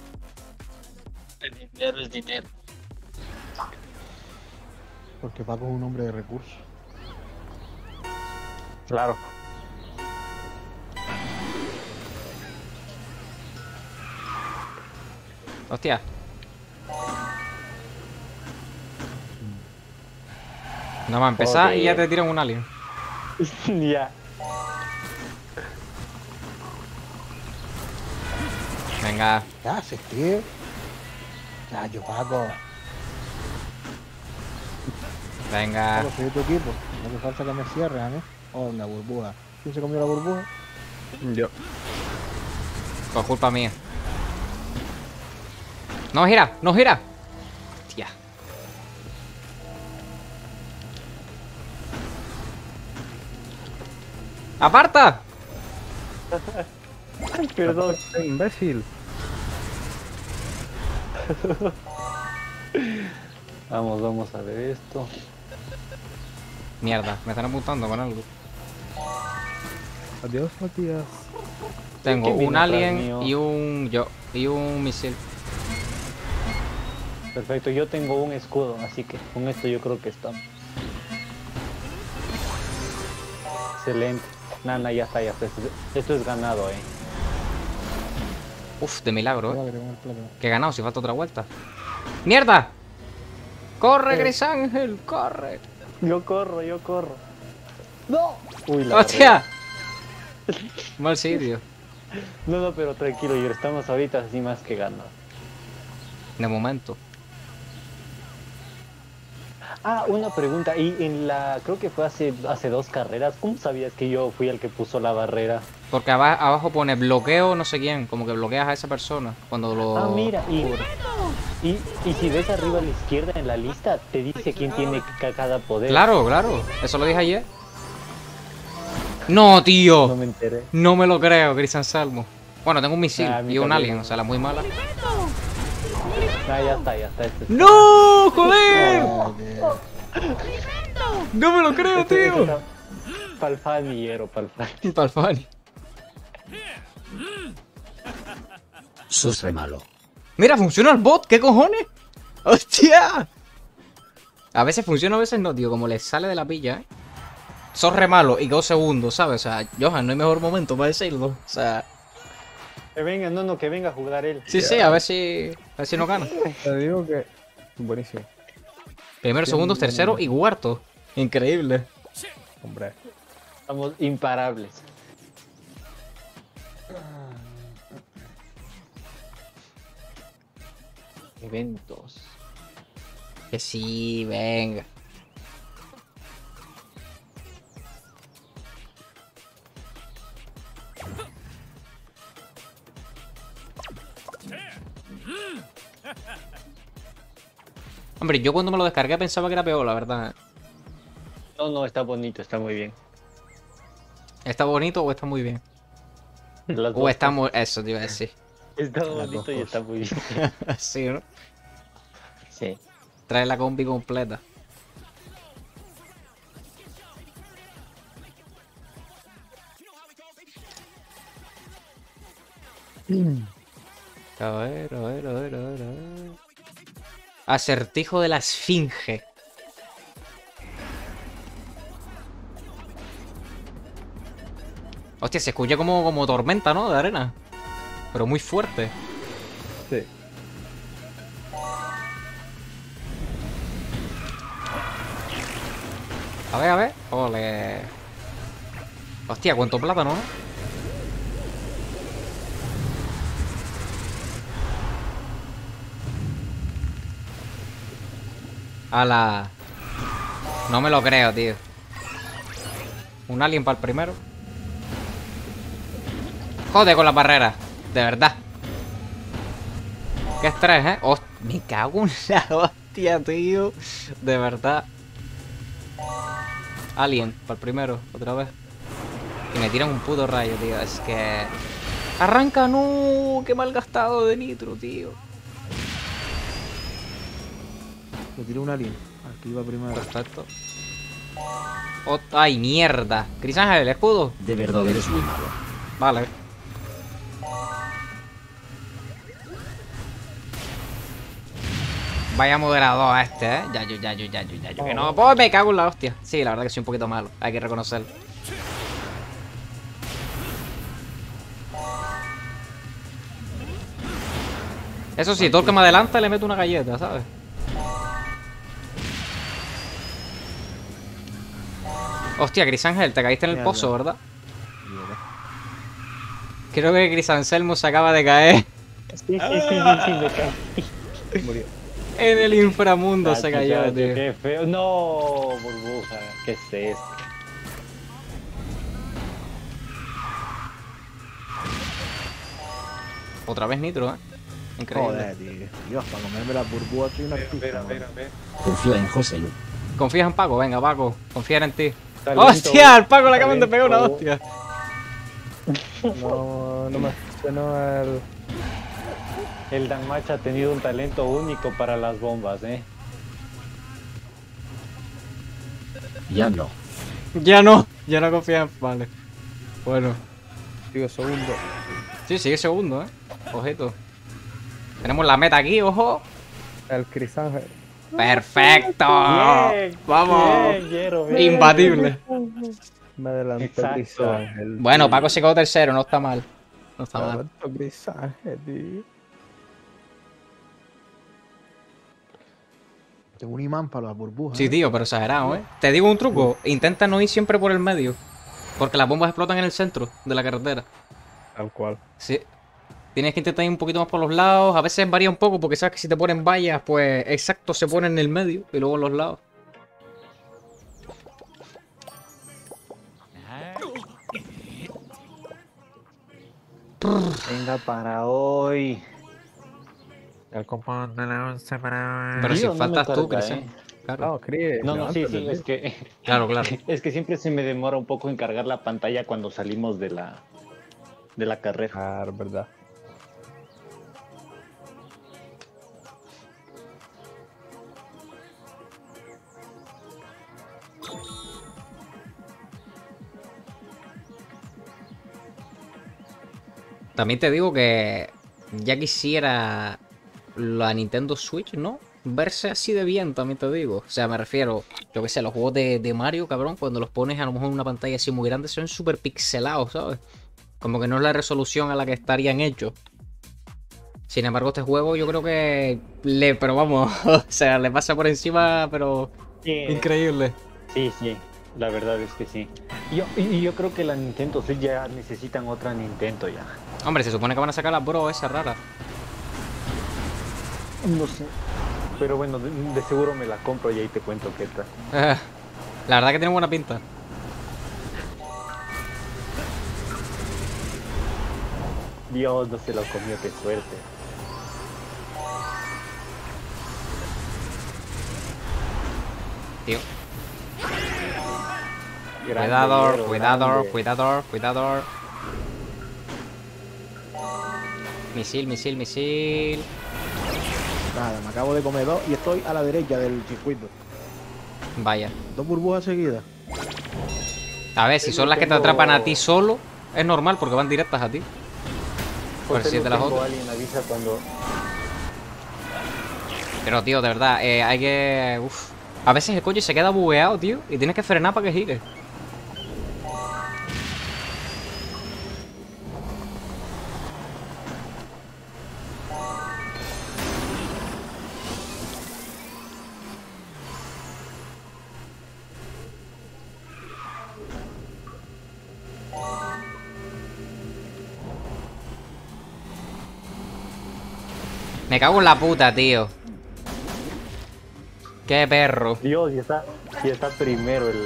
El dinero es dinero. Porque Paco es un hombre de recursos. Claro. Hostia. Nada más empezar y ya te tiran un alien. Ya. Venga. ¿Qué haces, tío? Ya, yo Paco. Venga. Paco, soy de tu equipo. No hace falta que me cierres a mí. Oh, la burbuja. ¿Quién se comió la burbuja? Yo. Por culpa mía. No gira, no gira. Hostia. ¡Aparta! Ay, perdón. Imbécil. Vamos a ver esto. Mierda, me están apuntando con algo. Adiós, Matías. Tengo ¿Quién viene un atrás alien mío? y un misil. Perfecto, yo tengo un escudo, así que con esto yo creo que estamos. Excelente. Nana, ya está. Esto es ganado, Uf, de milagro, Cuidado que te come el plátano. Que he ganado si falta otra vuelta. ¡Mierda! ¡Corre, Gris Ángel! ¡Corre! Yo corro, yo corro. ¡No! Uy, la ¡Hostia! Mal sitio. No, no, pero tranquilo, Yero, estamos ahorita así más que ganando. De momento. Ah, una pregunta, y en la, creo que fue hace 2 carreras, ¿cómo sabías que yo fui el que puso la barrera? Porque abajo pone bloqueo no sé quién, como que bloqueas a esa persona cuando lo... Ah, mira, y si ves arriba a la izquierda en la lista, te dice quién tiene cada poder. Claro, claro. Eso lo dije ayer. No, No tío. me enteré. No me lo creo, Chris Anselmo. Bueno, tengo un misil Ah, a mí y un también. alien, o sea, la muy mala. Ah, ya está, este está. ¡No! ¡Joder! Joder. No me lo creo, tío. Palfani, Yero, Palfani. Palfani. Sos re malo. Mira, funciona el bot, ¿qué cojones? ¡Hostia! A veces funciona, a veces no, tío, como le sale de la pilla, ¿eh? Sos re malo y 2 segundos, ¿sabes? O sea, Johan, no hay mejor momento para decirlo. O sea, Que venga, no, que venga a jugar él. sí, a ver si no gana. Te digo que... Buenísimo. Primero, segundos, tercero y cuarto. Increíble. Hombre. Estamos imparables. Eventos. Que sí, venga. Hombre, yo cuando me lo descargué pensaba que era peor, la verdad. No, está bonito, está muy bien. ¿Está bonito o está muy bien? Las O dos está cosas. muy... Eso te iba a decir. Está Las dos bonito y cosas. está muy bien. Sí, ¿no? Sí. Trae la combi completa. A ver, a ver, a ver, a ver, a ver. Acertijo de la esfinge. Hostia, se escucha como tormenta, ¿no? De arena. Pero muy fuerte. Sí. A ver, a ver. Ole. Hostia, cuánto plátano, ¿no? ¡Hala! No me lo creo, tío. Un alien para el primero. Joder con la barrera. De verdad. Qué estrés, ¿eh? Me cago en la hostia, tío. De verdad. Alien para el primero, otra vez. Y me tiran un puto rayo, tío. Es que... ¡Arranca! ¡No! ¡Qué mal gastado de nitro, tío! Le tiré un alien. Aquí va primero. Perfecto. ¡Ay, mierda! Chris Ángel, el escudo. De verdad eres muy malo. Vale. Vaya moderador este, ¿eh? Ya. Que no, pues me cago en la hostia. Sí, la verdad que soy un poquito malo. Hay que reconocerlo. Eso sí, todo el que me adelanta le meto una galleta, ¿sabes? Hostia, Chris Ángel, te caíste en el Mierda. pozo, ¿verdad? Mierda. Creo que Chris Anselmo se acaba de caer. Sí, me caí. Murió. En el inframundo se Chacho, cayó, chacho, tío. Qué feo. No, burbuja. ¿Qué es esto? Otra vez nitro, ¿eh? Increíble. Joder, tío. Dios, para comerme las burbujas soy una artista. ¿no? Confío en José Lu. ¿Confías en Paco? Venga, Paco. Confía en ti. Talento, ¡Hostia! Al Paco le acaban de pegar una talento. hostia. No me funcionó el... El Danmach ha tenido un talento único para las bombas, ¿eh? Ya no. Ya no confías. Vale. Bueno. Digo, segundo. Sí, sigue segundo, ¿eh? Ojito. Tenemos la meta aquí, ojo. El Chris Ángel. ¡Perfecto! Bien, ¡Vamos! bien, Yero, bien. Imbatible. Me adelantó Exacto. Chris Ángel. Bueno, Paco se quedó tercero, no está mal. No está Me mal. adelantó Chris Ángel, tío. Tengo un imán para las burbujas. Sí, tío, pero exagerado, ¿eh? Te digo un truco. Intenta no ir siempre por el medio. Porque las bombas explotan en el centro de la carretera. Tal cual. Sí. Tienes que intentar ir un poquito más por los lados. A veces varía un poco porque sabes que si te ponen vallas, pues exacto, se pone en el medio y luego en los lados. Venga para hoy. El compound de la 11 para... Pero si Tío, no me faltas tú, carga, Chris. Claro, No, Chris. No, sí, levántate, es que claro, claro. es que siempre se me demora un poco en cargar la pantalla cuando salimos de la carrera. Claro, verdad. También te digo que ya quisiera la Nintendo Switch, ¿no? Verse así de bien, también te digo. O sea, me refiero, yo qué sé, los juegos de Mario, cabrón, cuando los pones a lo mejor en una pantalla así muy grande, son súper pixelados, ¿sabes? Como que no es la resolución a la que estarían hechos. Sin embargo, este juego yo creo que pero vamos, o sea, le pasa por encima, pero increíble. Sí, la verdad es que sí. Yo creo que la Nintendo Switch ya necesitan otra Nintendo ya. Hombre, se supone que van a sacar la Bro esa rara. No sé. Pero bueno, de seguro me la compro y ahí te cuento qué tal. La verdad que tiene buena pinta. Dios, no se lo comió, qué suerte. Tío. Grande, Cuidador, Hierro, cuidador, grande. cuidador, cuidador. Misil, misil, misil. Nada, me acabo de comer 2 y estoy a la derecha del circuito. Vaya. 2 burbujas seguidas. A ver, si son las que te tengo- atrapan a ti solo, es normal porque van directas a ti. Pues Por si tengo te las otras. alguien avisa cuando... Pero, tío, de verdad, hay que... Uf. A veces el coche se queda bugueado, tío, y tienes que frenar para que gire. Me cago en la puta, tío. Qué perro. Dios, y está primero el...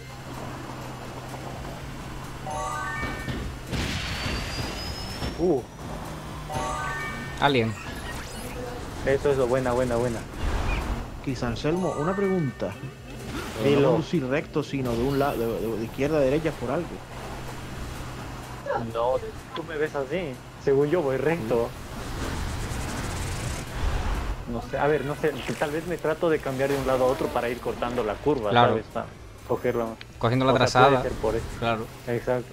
Alien. Eso es lo buena. Quizá Anselmo, una pregunta. Dilo. No conducir recto, sino de un lado, de izquierda a derecha por algo. No, tú me ves así. Según yo voy recto. No sé, a ver, no sé, tal vez me trato de cambiar de un lado a otro para ir cortando la curva, Claro. ¿sabes? Para cogerla. Cogiendo la O sea, trazada. puede ser por eso. Claro. Exacto.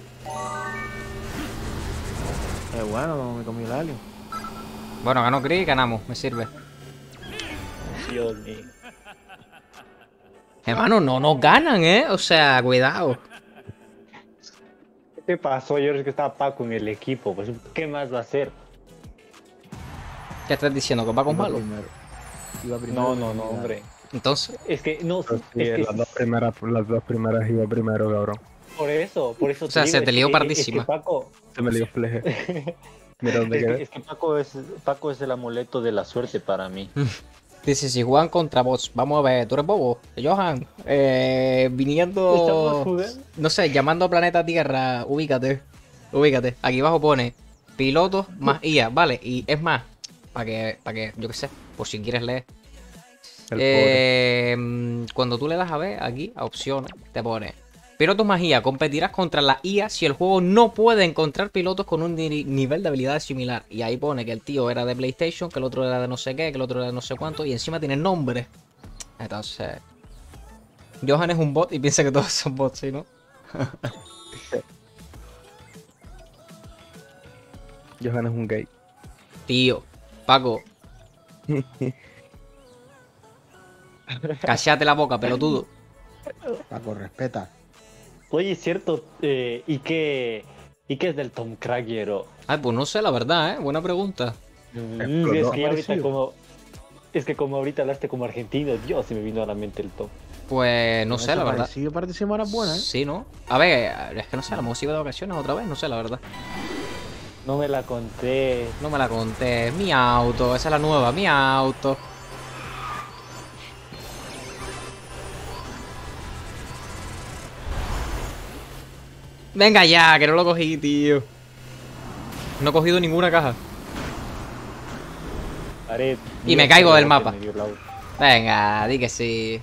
Bueno, no me comí el alien. Bueno, ganó Chris, ganamos. Me sirve. Dios mío. Hermano, no nos ganan, ¿eh? O sea, cuidado. ¿Qué te pasó? Yo es que estaba Paco en el equipo, pues ¿qué más va a hacer? ¿Qué estás diciendo? ¿Que va con Iba malo? primero. Iba primero. No, hombre. Entonces, Es que no, Pero sí, es que las dos primeras iba primero, cabrón. por eso O sea, se te lió pardísima. Es que Paco, Se me dio fleje. Mira dónde quedé. es que Paco es el amuleto de la suerte para mí. dice, si juegan contra bots, vamos a ver, tú eres bobo, Johan, Estamos viniendo, jugando. no sé, llamando a planeta Tierra, ubícate, aquí abajo pone pilotos más IA, vale, y es más, para que, yo qué sé, por si quieres leer, El pobre. cuando tú le das a ver aquí, a opciones, te pone pilotos más IA, competirás contra la IA si el juego no puede encontrar pilotos con un nivel de habilidad similar. Y ahí pone que el tío era de PlayStation, que el otro era de no sé qué, que el otro era de no sé cuánto, y encima tiene nombre. Entonces, Johan es un bot y piensa que todos son bots, ¿sí, no? Johan es un gay. Tío, Paco, cállate la boca, pelotudo. Paco, respeta. Oye, es cierto, ¿y qué es del Tom Cracker? Ay, pues no sé, la verdad, ¿eh? Buena pregunta. Es que ahorita Aparecido. como... Es que como ahorita hablaste como argentino, Dios, se me vino a la mente el top. Pues no sé, la verdad. Sí, parece semanas buenas, ¿eh? Sí, ¿no? A ver, es que no sé, la música de ocasiones otra vez, no sé, la verdad. No me la conté. No me la conté. Mi auto, esa es la nueva, mi auto. Venga ya, que no lo cogí, tío. No he cogido ninguna caja. Pared. Y me Dios, caigo qué del rebote mapa. me dio el auto. Venga, di que sí.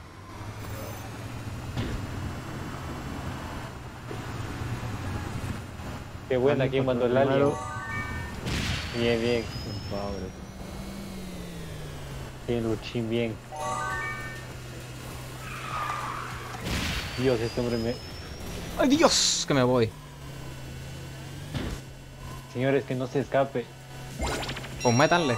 Qué buena, ¿quién mandó el alien? Primero. Bien, bien. Pobre. Bien, Luchín, bien. Dios, este hombre me... ¡Ay, Dios! Que me voy. Señores, que no se escape. Pues métanle.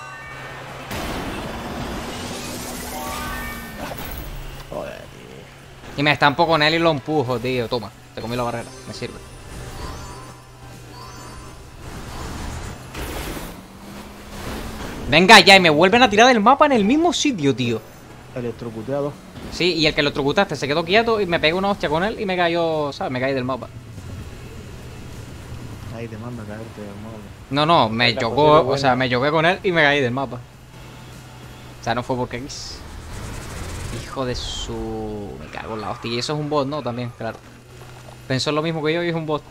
Joder, tío. Y me estampo con él y lo empujo, tío. Toma, te comí la barrera. Me sirve. Venga ya, y me vuelven a tirar del mapa en el mismo sitio, tío. Electrocuteado. Sí, y el que lo electrocutaste se quedó quieto y me pegué una hostia con él y me cayó, ¿sabes? Me caí del mapa. Ahí te manda a caerte, hermano. No, no, me La chocó, posible o sea, buena. me choqué con él y me caí del mapa. O sea, no fue porque quis. Hijo de su... Me cago en la hostia. Y eso es un bot, ¿no? También, claro. Pensó lo mismo que yo y es un bot.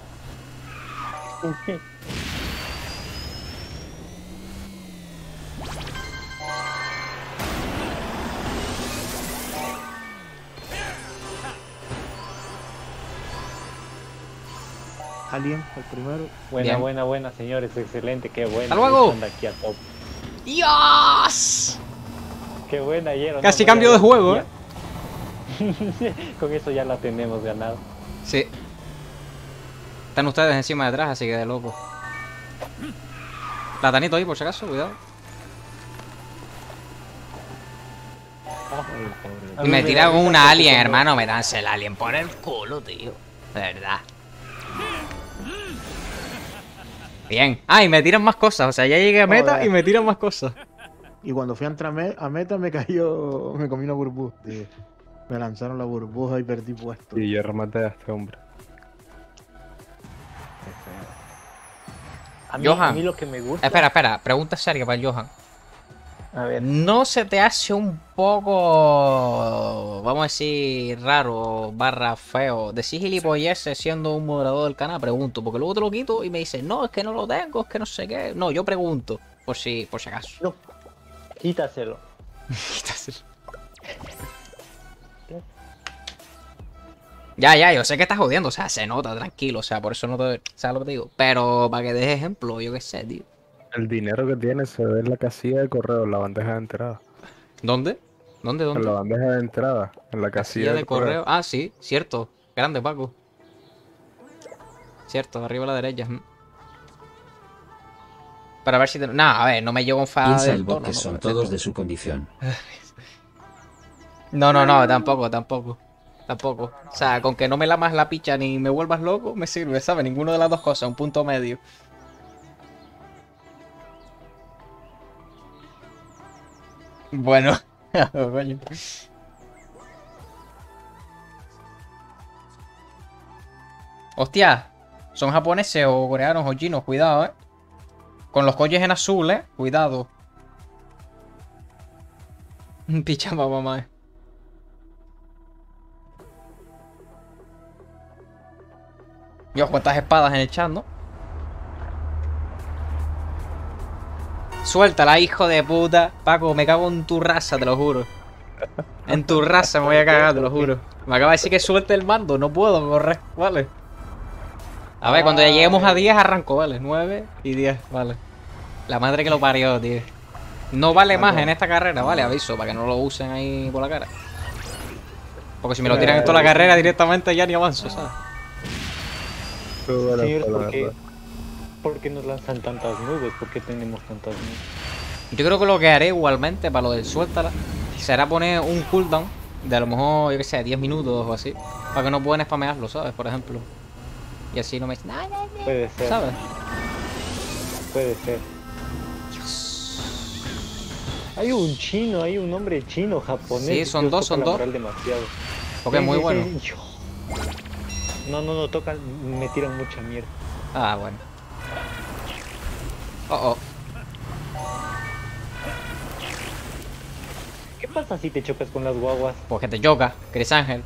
Alien, el primero. Buena, Bien. buena, buena, señores. Excelente, qué buena. ¡Hasta luego! Anda aquí a top. ¡Dios! Qué buena, Yero. Casi cambio de juego, ¿eh? Con eso ya la tenemos ganado. Sí. Están ustedes encima de atrás, así que de loco. Platanito ahí, por si acaso, cuidado. Ay, pobre. A Y mí me da tira con risa una porque alien, cuando- hermano. Me danse el alien por el culo, tío. De verdad. Bien. Ah, y me tiran más cosas. O sea, ya llegué a meta Joder. y me tiran más cosas. Y cuando fui a entrar a meta me cayó. Me comí una burbuja, tío. Me lanzaron la burbuja y perdí puesto. Y yo rematé a este hombre. Qué feo. Johan. A mí lo que me gusta... Espera. Pregunta seria para el Johan. A ver. ¿No se te hace un poco, vamos a decir, raro, barra feo, decir gilipolleces siendo un moderador del canal? Pregunto, porque luego te lo quito y me dices, no, es que no lo tengo, es que no sé qué. No, yo pregunto, por si acaso. No, quítaselo. Ya, yo sé que estás jodiendo, o sea, se nota, tranquilo, o sea, por eso no te, ¿sabes lo que te digo? Pero para que dejes ejemplo, yo qué sé, tío. El dinero que tiene se ve en la casilla de correo, en la bandeja de entrada. ¿Dónde? ¿Dónde? En la bandeja de entrada, en la casilla Casilla de correo. Ah, sí, cierto. Grande, Paco. Cierto, arriba a la derecha. Para ver si te... Nah, a ver, no me llevo enfadado Piensa el del bot tono, que ¿no? son Pero- todos de su condición. No, tampoco. Tampoco. O sea, con que no me lamas la picha ni me vuelvas loco, me sirve, ¿sabes? Ninguno de las dos cosas, un punto medio. Bueno, coño. Hostia, son japoneses o coreanos o chinos, cuidado, Con los colles en azul, cuidado. Pichamba, mamá. Dios, cuántas espadas en el chat, ¿no? Suéltala, hijo de puta. Paco, me cago en tu raza, te lo juro. En tu raza me voy a cagar, te lo juro. Me acaba de decir que suelte el mando, no puedo correr, vale. A ver, cuando ya lleguemos a 10 arranco, vale. 9 y 10, vale. La madre que lo parió, tío. No vale más en esta carrera, vale, aviso, para que no lo usen ahí por la cara. Porque si me lo tiran en toda la carrera directamente ya ni avanzo, ¿sabes? Señores, ¿por qué nos lanzan tantas nubes? ¿Por qué tenemos tantas nubes? Yo creo que lo que haré igualmente para lo del suéltala será poner un cooldown de a lo mejor, yo que sé, 10 minutos o así. Para que no puedan spamearlo, ¿sabes? Por ejemplo. Y así no me... Puede ser, ¿Sabes? puede ser. Hay un chino, hay un hombre chino, japonés. Sí, son Dios, dos, toca son la dos. moral demasiado. Porque es Sí, muy sí, bueno. sí. No, no, no, tocan, me tiran mucha mierda. Ah, bueno. Oh, oh. ¿Qué pasa si te chocas con las guaguas? Porque te choca, Chris Ángel.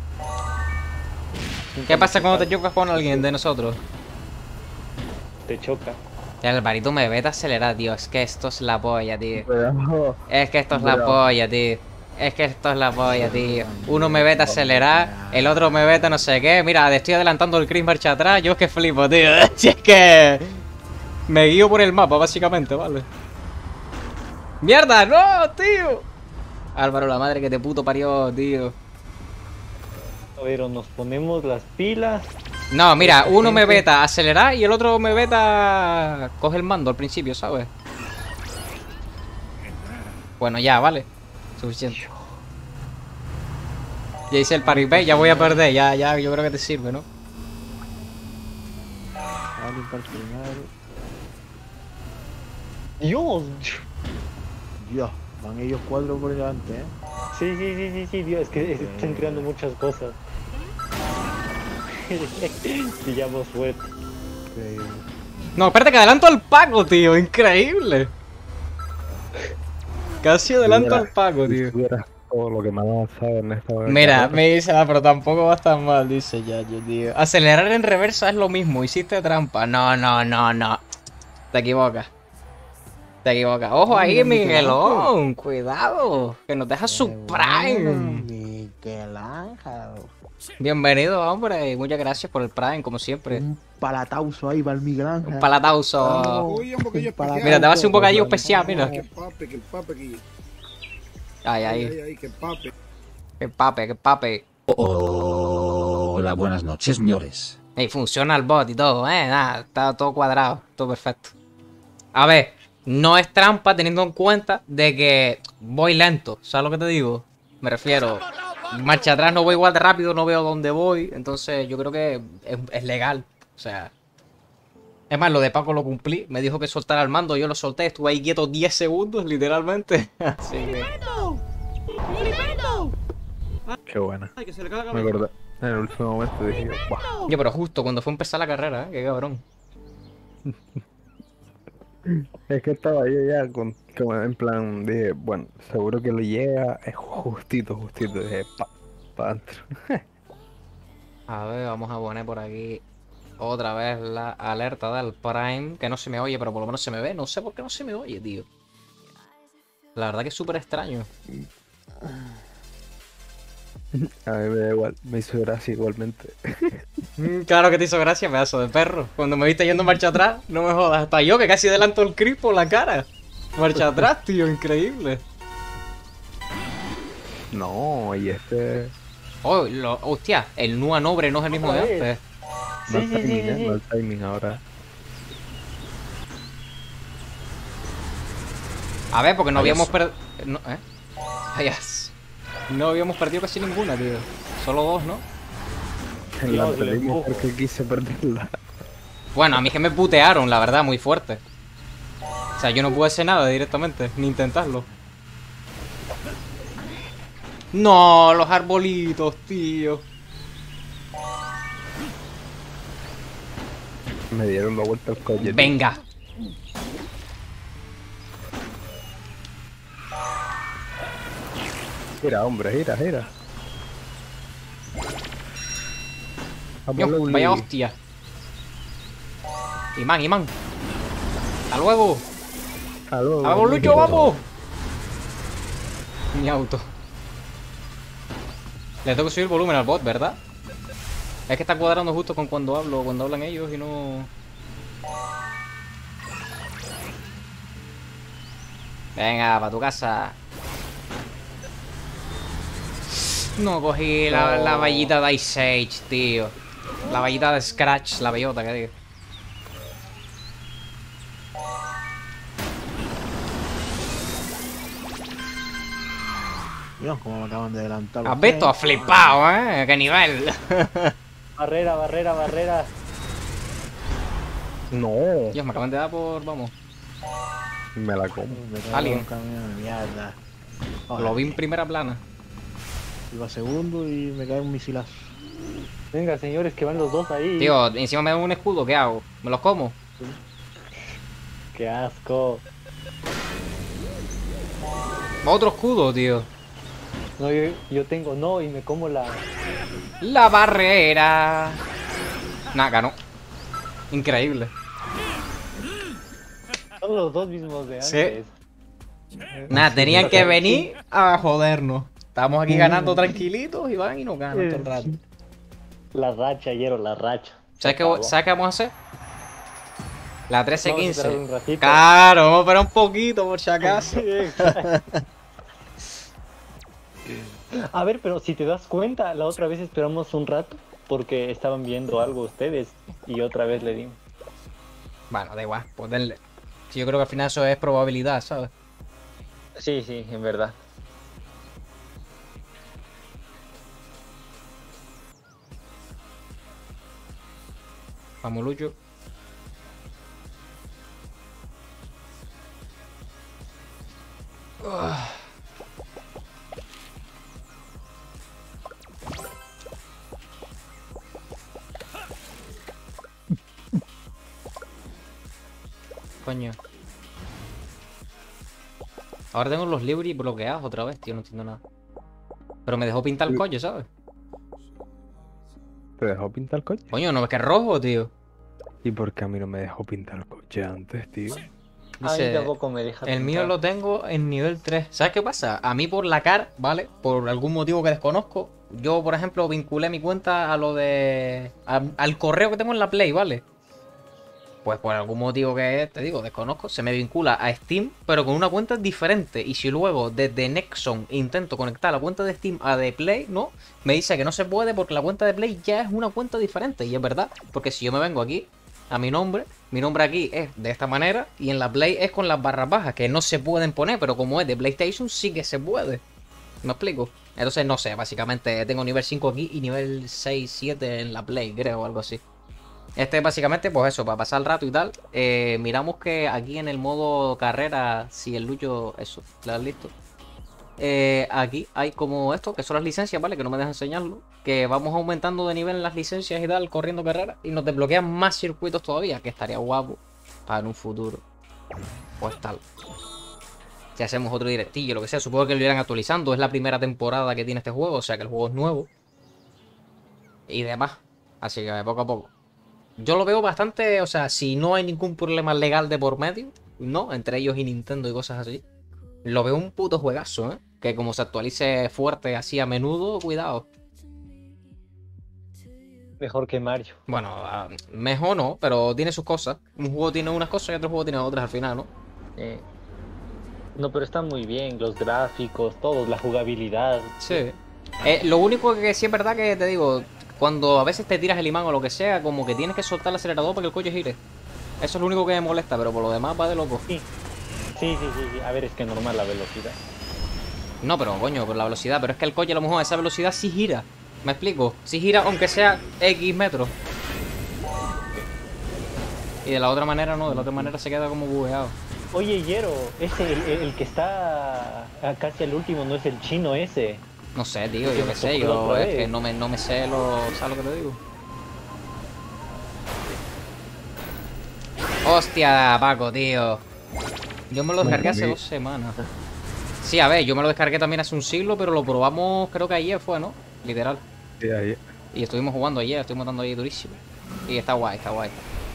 ¿Qué pasa cuando te chocas con alguien de nosotros? Te choca. El Alvarito me vete a acelerar, tío. Es que esto es la polla, tío. Cuidado. Es que esto es la Cuidado. polla, tío. Es que esto es la polla, tío. Uno me vete a acelerar, el otro me vete a no sé qué. Mira, estoy adelantando el Chris marcha atrás. Yo es que flipo, tío. Si es que me guío por el mapa, básicamente, ¿vale? ¡Mierda! ¡No, tío! Álvaro, la madre que te puto parió, tío. Pero nos ponemos las pilas. No, mira, uno me veta a acelerar y el otro me veta a coge el mando al principio, ¿sabes? Bueno, ya, vale. Suficiente. Ya hice el paripé, ya voy a perder, ya, yo creo que te sirve, ¿no? Vale, para el primero. Dios. Dios, van ellos 4 por delante, ¿eh? Sí, sí, sí, sí, sí, Dios, es que están creando muchas cosas. Pillamos fuerte. Increíble. No, espérate que adelanto al Paco, tío, increíble. Casi adelanto al Paco, Si tío. tuvieras todo lo que me ha avanzado en esta Mira, carrera. me dice, pero tampoco vas tan mal, dice Yayo, tío. Acelerar en reversa es lo mismo, hiciste trampa. No, no, no, no. Te equivocas. Te equivocas. Ojo ahí, Oye, Miguel Miguelón. Cuidado. Que nos deja su Prime. Miguel Ángel. Bienvenido, hombre. Y muchas gracias por el Prime, como siempre. Un palatauso ahí para el Miguel Ángel. Un palatauso. Vamos. Uy, un bocadillo especial. Mira, te va a hacer un bocadillo especial, mira. Que pape, que... Ay, Ay, ay. ay, que pape. Que pape, que pape. Hola, buenas noches, señores. Y funciona el bot y todo, nada, está todo cuadrado, todo perfecto. A ver, no es trampa teniendo en cuenta de que voy lento, ¿sabes lo que te digo? Me refiero, marcha atrás no voy igual de rápido, no veo dónde voy, entonces yo creo que es legal, o sea... Es más, lo de Paco lo cumplí, me dijo que soltara el mando, yo lo solté, estuve ahí quieto 10 segundos, literalmente. Así que... Qué buena. Me acordé. En el último momento dije, "Buah". Yo, pero justo cuando fue a empezar la carrera, qué cabrón. Es que estaba yo ya como en plan, dije, bueno, seguro que lo llega, es justito, dije, pa' adentro. A ver, vamos a poner por aquí otra vez la alerta del Prime, que no se me oye, pero por lo menos se me ve. No sé por qué no se me oye, tío. La verdad que es súper extraño. A mí me da igual, me hizo gracia igualmente. Claro que te hizo gracia, pedazo de perro. Cuando me viste yendo marcha atrás, no me jodas. Hasta yo, que casi adelanto el Chris por la cara. Marcha atrás, tío, increíble. No, y este... Oh, hostia, el Nua Nobre no es el mismo de antes. No Sí, el sí, sí, timing, sí, sí. no el timing ahora. A ver, porque no Adiós. habíamos perdido... No, ¿eh? Adiós. No habíamos perdido casi ninguna, tío. Solo dos, ¿no? En la Dios, le perdimos empujo. porque quise perderla. Bueno, a mí que me putearon, la verdad, muy fuerte. O sea, yo no pude hacer nada directamente, ni intentarlo. No, los arbolitos, tío. Me dieron la vuelta al coche. Venga. Gira, hombre, gira. Dios, Vamos, vaya Luli. hostia. Imán. Hasta luego. Aló, ¡Vamos, Lucho, vamos! Mi auto. Le tengo que subir el volumen al bot, ¿verdad? Es que está cuadrando justo con cuando hablo, cuando hablan ellos y no... Venga, para tu casa. No cogí la vallita de Ice Age, tío. La vallita de Scratch, la bellota que digo. Dios, como me acaban de adelantar. ¿Has visto? Has flipado, ¿eh? ¿Qué nivel? Barrera. No. Dios, me acaban de dar por... Vamos. Me la como. Me cago Alien. en un camión de mierda. Lo vi en primera plana. Iba segundo y me cae un misilazo. Venga, señores, que van los dos ahí. Tío, encima me dan un escudo, ¿qué hago? ¿Me los como? Qué asco. Otro escudo, tío. No, yo tengo no y me como la... La barrera. Nah, ganó. Increíble. Son los dos mismos de Sí. antes. Nada, tenían que venir a jodernos. Estamos aquí ganando tranquilitos y van y nos ganan todo el rato. La racha, Yero, la racha. ¿Sabes qué vamos a hacer? La Vamos a esperar 13-15. un ratito. Claro, vamos a esperar un poquito por si acaso. A ver, pero si te das cuenta, la otra vez esperamos un rato porque estaban viendo algo ustedes y otra vez le dimos. Bueno, da igual, pues denle. Sí, yo creo que al final eso es probabilidad, ¿sabes? Sí, sí, en verdad. Vamos, Lucho. Coño. Ahora tengo los libros bloqueados otra vez, tío, no entiendo nada. Pero me dejó pintar el coño, ¿sabes? ¿Te dejó pintar el coche? Coño, no ves que es rojo, tío. ¿Y por qué a mí no me dejó pintar el coche antes, tío? A mí Dice, tampoco me deja el mío pintar. lo tengo en nivel 3. ¿Sabes qué pasa? A mí por la CAR, ¿vale? Por algún motivo que desconozco, yo, por ejemplo, vinculé mi cuenta a lo de... al correo que tengo en la Play, ¿vale? Pues por algún motivo que, te digo, desconozco, se me vincula a Steam, pero con una cuenta diferente. Y si luego desde Nexon intento conectar la cuenta de Steam a de Play, ¿no? Me dice que no se puede porque la cuenta de Play ya es una cuenta diferente. Y es verdad, porque si yo me vengo aquí a mi nombre aquí es de esta manera y en la Play es con las barras bajas, que no se pueden poner, pero como es de PlayStation sí que se puede. ¿Me explico? Entonces, no sé, básicamente tengo nivel 5 aquí y nivel 6, 7 en la Play, creo, o algo así. Este es básicamente, pues eso, para pasar el rato y tal. Miramos que aquí en el modo carrera, si el Lucho, eso, ¿la has listo? Aquí hay como esto, que son las licencias, ¿vale? Que no me dejan enseñarlo. Que vamos aumentando de nivel en las licencias y tal, corriendo carreras. Y nos desbloquean más circuitos todavía, que estaría guapo para en un futuro. Pues tal. Si hacemos otro directillo, lo que sea, supongo que lo irán actualizando. Es la primera temporada que tiene este juego, o sea que el juego es nuevo. Y demás. Así que poco a poco. Yo lo veo bastante, o sea, si no hay ningún problema legal de por medio, ¿no? Entre ellos y Nintendo y cosas así. Lo veo un puto juegazo, ¿eh? Que como se actualice fuerte así a menudo, cuidado. Mejor que Mario. Bueno, mejor no, pero tiene sus cosas. Un juego tiene unas cosas y otro juego tiene otras al final, ¿no? No, pero está muy bien, los gráficos, todo, la jugabilidad. Sí. Lo único que sí es verdad que te digo, cuando a veces te tiras el imán o lo que sea, como que tienes que soltar el acelerador para que el coche gire. Eso es lo único que me molesta, pero por lo demás va de loco. Sí. Sí. A ver, es que normal la velocidad. No, pero coño, por la velocidad. Pero es que el coche a lo mejor a esa velocidad sí gira. ¿Me explico? Sí gira aunque sea X metros. Y de la otra manera no, de la otra manera se queda como bugueado. Oye, Yero, ese, el que está casi al último, ¿no es el chino ese? No sé, tío, yo qué sé, Lo yo es probé. que no me sé lo... ¿Sabes lo que te digo? Hostia, Paco, tío. Yo me lo descargué hace 2 semanas. Sí, a ver, yo me lo descargué también hace un siglo, pero lo probamos creo que ayer fue, ¿no? Literal. Sí, ahí. Y estuvimos jugando ayer, estuvimos dando ahí durísimo. Y está guay, está guay.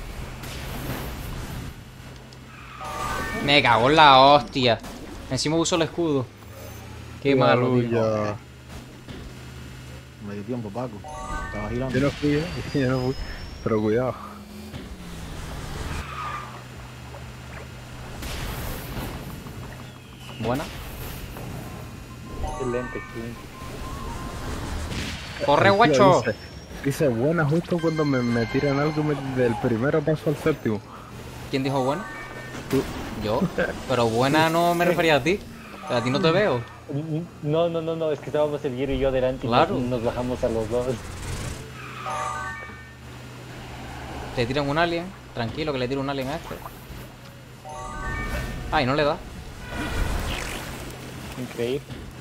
Me cago en la hostia. Encima uso el escudo. Qué malo, tío. Ya. Me dio tiempo, Paco. Estaba girando. Yo no fui, yo no fui. Pero cuidado. Buena. Excelente, excelente. Corre, Tío, guacho. Dice buena justo cuando me tiran algo del primero paso al séptimo. ¿Quién dijo buena? Tú. Yo. Pero buena no me refería a ti. A ti no te veo. No, es que estábamos el Yero y yo adelante y Claro. nos bajamos a los dos. Te tiran un alien. Tranquilo que le tiro un alien a este. Ay, no le da. Increíble.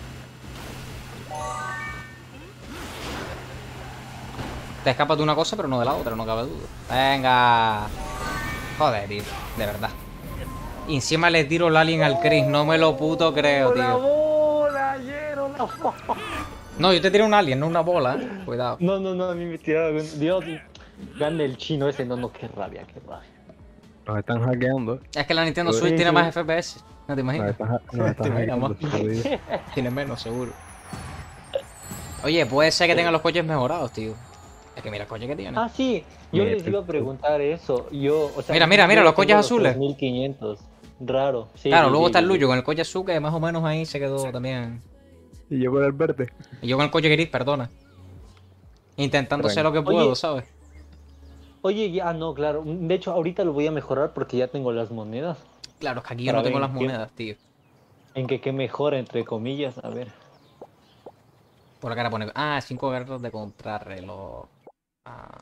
Te escapas de una cosa, pero no de la otra, no cabe duda. Venga. Joder, tío. De verdad. Y encima le tiro el alien al Chris. No me lo puto creo, ¡La tío. bola! ¡Hiero la bola! No, yo te tiré un alien, no una bola, eh. Cuidado. No, no, no, a mí me tiraron. Dios, gane el chino ese. No, no, qué rabia, qué rabia. Nos están hackeando. Es que la Nintendo Sí, Switch tiene sí. más FPS. No te Nos imaginas. están, nos están Te imaginas hackeando. más. jodido. Tiene menos, seguro. Oye, puede ser que tengan los coches mejorados, tío. Es que mira el coche que tiene. Ah, sí. Yo Mira, les iba a preguntar eso. Yo, o sea, Mira, mira, mira, yo los coches tengo azules. 3500. Raro. Sí, Claro, sí, luego sí, está el sí, Luyo con el coche azul que más o menos ahí se quedó también. Y yo con el verde. Y yo con el coche gris, perdona. Intentando hacer lo que Oye. puedo, ¿sabes? Oye, ya no, claro. De hecho, ahorita lo voy a mejorar porque ya tengo las monedas. Claro, es que aquí yo Para no tengo ver las qué- monedas, tío. En que qué mejora, entre comillas. A ver. Por acá la pone. Ah, 5 guerreros de contrarreloj. Ah.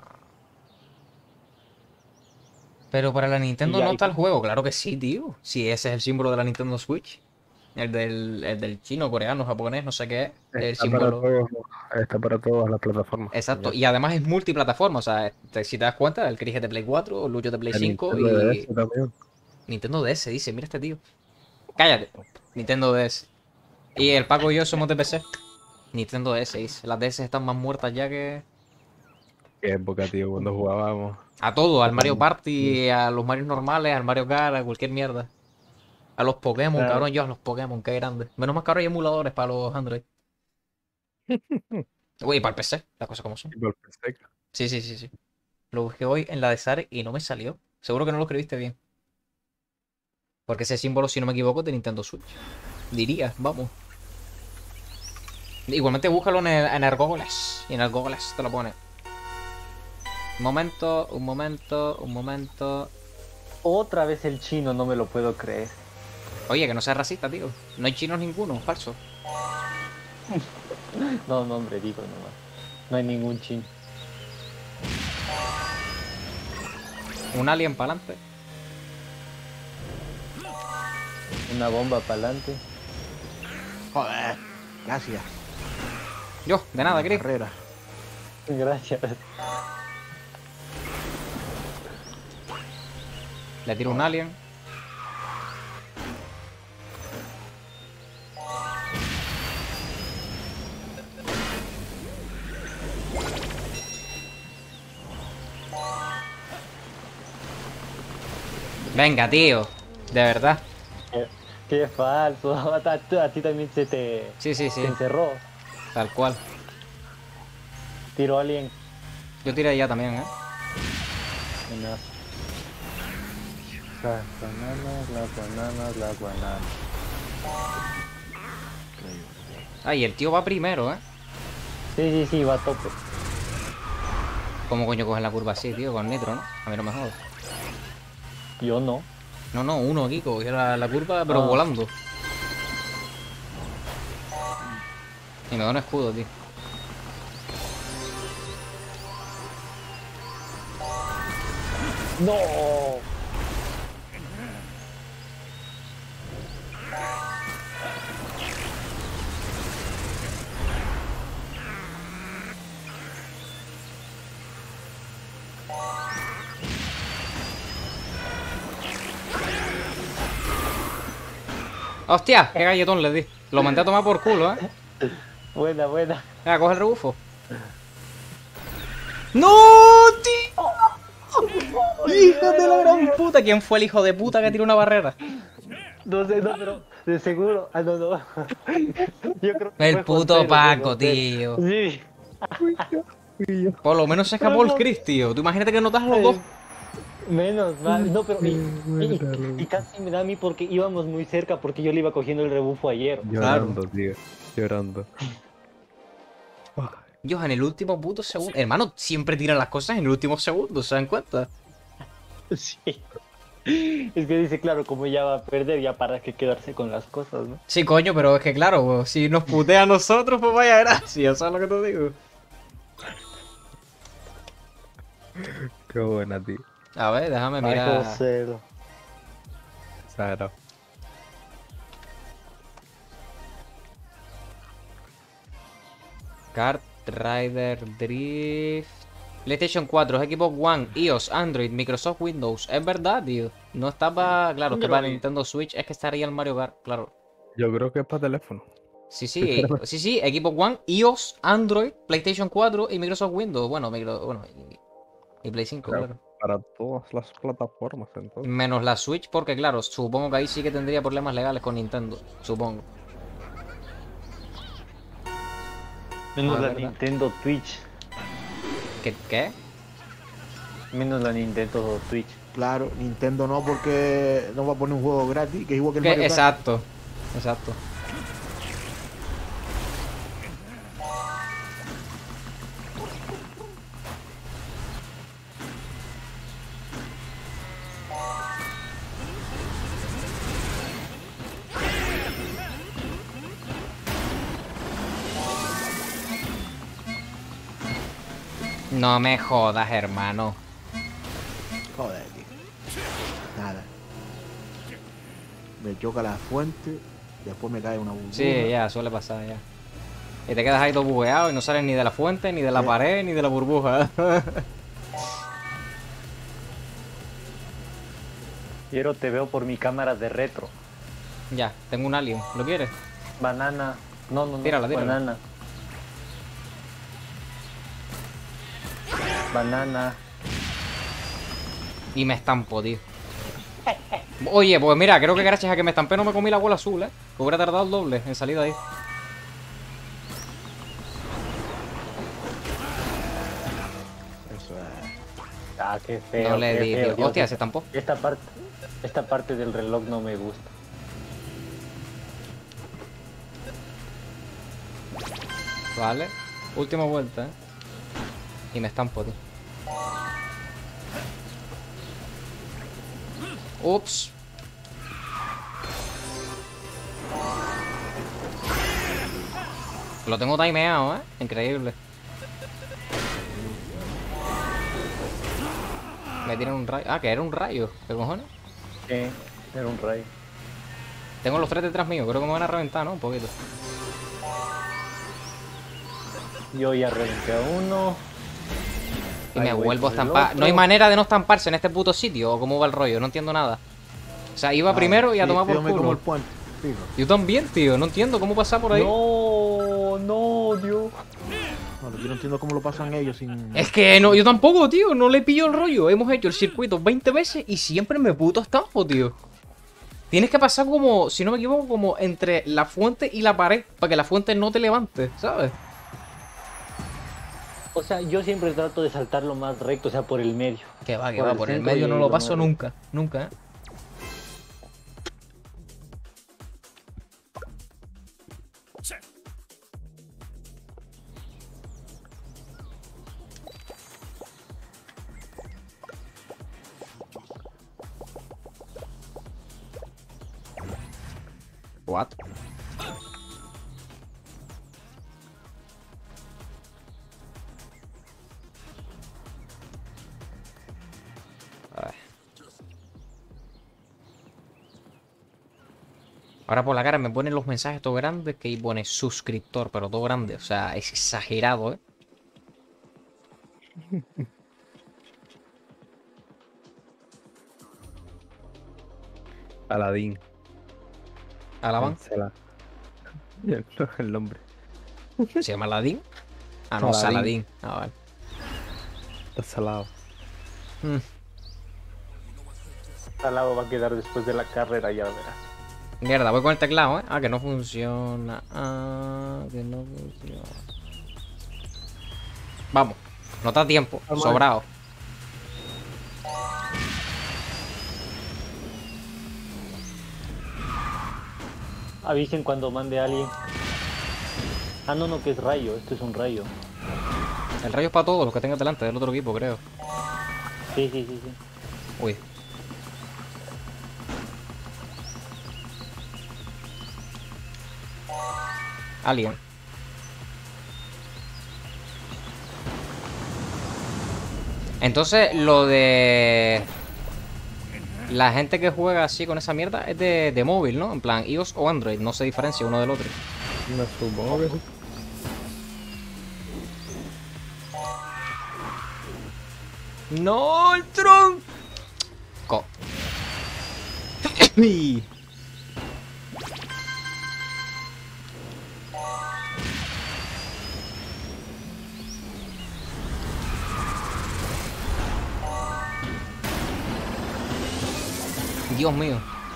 Pero para la Nintendo Y no ahí- está el juego, claro que sí, tío. Si ese es el símbolo de la Nintendo Switch. El del chino, coreano, japonés, no sé qué es. El Está para, símbolo. está para todas las plataformas. Exacto. Y además es multiplataforma. O sea, si te das cuenta, el Chris es de Play 4, Lucho de Play El 5 Nintendo y. DS también. Nintendo DS, dice, mira este tío. Cállate. Nintendo DS. Y el Paco y yo somos de PC. Nintendo DS, dice. Las DS están más muertas ya que. Qué época, tío, cuando jugábamos. A todo, al Mario Party, a los Marios normales, al Mario Kart, a cualquier mierda. A los Pokémon, Claro. cabrón, yo a los Pokémon, qué grande. Menos más que ahora hay emuladores para los Android. Uy, para el PC, las cosas como son. Y por PC. Sí, sí, sí, sí. Lo busqué hoy en la de Sare y no me salió. Seguro que no lo escribiste bien. Porque ese símbolo, si no me equivoco, es de Nintendo Switch. Diría, vamos. Igualmente búscalo en el Google. Y en el Google te lo pone. Un momento, un momento, un momento. Otra vez el chino, no me lo puedo creer. Oye, que no seas racista, tío. No hay chinos ninguno, falso. No, no, hombre, digo nomás. No hay ningún chino. Un alien para adelante. Una bomba para adelante. Joder. Gracias. Yo, de nada, Chris. Carrera. Gracias. Le tiro un alien. Venga, tío. De verdad. Qué falso. A ti también se te, Sí, sí, sí. te encerró. Tal cual. Tiro a alguien. Yo tiré ya también, ¿eh? Buenas. Las bananas, las bananas, las bananas. Ay, el tío va primero, ¿eh? Sí, sí, sí, va a tope. ¿Cómo coño cogen la curva así, tío? Con nitro, ¿no? A mí no me jodas. Yo no. No, no, uno aquí cogió la curva, pero Ah. volando. Y me da un escudo, tío. ¡No! ¡Hostia! ¡Qué galletón le di! Lo mandé a tomar por culo, ¿eh? Buena, buena. Venga, coge el rebufo. ¡No, tío! ¡Hijo de la gran puta! ¿Quién fue el hijo de puta que tiró una barrera? No sé, no, pero de seguro. Ah, no, no. Yo creo que El fue puto Juan Pedro, Paco, Juan Pedro. tío. Sí. Por lo menos se escapó el Chris, tío. Tú imagínate que notas los dos. Menos mal. No, pero. Y casi me da a mí porque íbamos muy cerca porque yo le iba cogiendo el rebufo ayer. Llorando, tío. Llorando. Dios, en el último puto segundo. Hermano, siempre tiran las cosas en el último segundo, ¿se dan cuenta? Sí. Es que dice, claro, como ya va a perder, ya para que quedarse con las cosas, ¿no? Sí, coño, pero es que claro, si nos putea a nosotros, pues vaya gracia, ¿sabes lo que te digo? Qué buena, tío. A ver, déjame Ay, mirar. José. Sara. Kart Rider Drift. PlayStation 4, Xbox One, iOS, Android, Microsoft Windows. Es verdad, tío. No estaba. Claro, que para Nintendo Switch es que estaría el Mario Kart, claro. Yo creo que es para teléfono. Sí, sí, Xbox One, iOS, Android, PlayStation 4 y Microsoft Windows. Bueno, y Play 5, Claro, claro. para todas las plataformas, entonces. Menos la Switch, porque claro, supongo que ahí sí que tendría problemas legales con Nintendo. Supongo. Menos Ah, la ¿verdad? Nintendo Twitch. ¿Qué? Menos la Nintendo Twitch. Claro, Nintendo no, porque no va a poner un juego gratis, que es igual que el Mario Kart. Exacto. Exacto. No me jodas, hermano. Joder, tío. Nada. Me choca la fuente, después me cae una burbuja. Sí, ya, suele pasar ya. Y te quedas ahí todo bugueado y no sales ni de la fuente, ni de la pared, ni de la burbuja. Quiero te veo por mi cámara de retro. Ya, tengo un alien. ¿Lo quieres? Banana. No. Tírala. Banana. Banana. Y me estampo, tío. Oye, pues mira, creo que gracias a que me estampé no me comí la bola azul, que hubiera tardado el doble en salir de ahí. Eso es. Ah, qué feo. No le qué di, feo, tío. Dios. Hostia, se estampó. Esta parte del reloj no me gusta. Vale. Última vuelta, Y me estampo, tío. Ups. Lo tengo timeado, Increíble. Me tiran un rayo. Ah, que era un rayo. ¿Qué cojones? Sí, era un rey. Tengo los tres detrás mío. Creo que me van a reventar, ¿no? Un poquito. Yo ya reventé a uno. Y Ahí me voy vuelvo a con el estampar. otro. No hay manera de no estamparse en este puto sitio. ¿O cómo va el rollo? No entiendo nada. O sea, iba primero y a Sí, tomar yo por me como culo. el puente, fijo. Yo también, tío. No entiendo cómo pasar por ahí. No, Dios. Bueno, yo no entiendo cómo lo pasan ellos sin... Es que no, yo tampoco, tío. No le pillo el rollo. Hemos hecho el circuito 20 veces y siempre me puto estampo, tío. Tienes que pasar como, si no me equivoco, como entre la fuente y la pared. Para que la fuente no te levante, ¿sabes? O sea, yo siempre trato de saltar lo más recto, o sea, por el medio. Que va, Por el por el centro medio y no ahí lo lo paso muevo. nunca. Nunca, What? Ay. Ahora por la cara me ponen los mensajes todo grandes que ahí pone suscriptor, pero todo grande. O sea, es exagerado, Aladín. Alaban. Cancela. El nombre. ¿Se llama Aladdin? Ah, no, Saladín. Saladín. Ah, vale. Está salado. Mm. Al lado va a quedar después de la carrera, ya verás. Mierda, voy con el teclado, Ah, que no funciona. Ah, que no funciona. Vamos. No está tiempo. Vamos. Sobrado. Avisen cuando mande a alguien. Ah, no, que es rayo. Esto es un rayo. El rayo es para todos los que tengan delante del otro equipo, creo. Sí. Uy. Alien. Entonces, lo de la gente que juega así con esa mierda es de móvil, ¿no? En plan, iOS o Android, no se diferencia uno del otro. Me supongo que sí. ¡No, el tronco! Dios mío.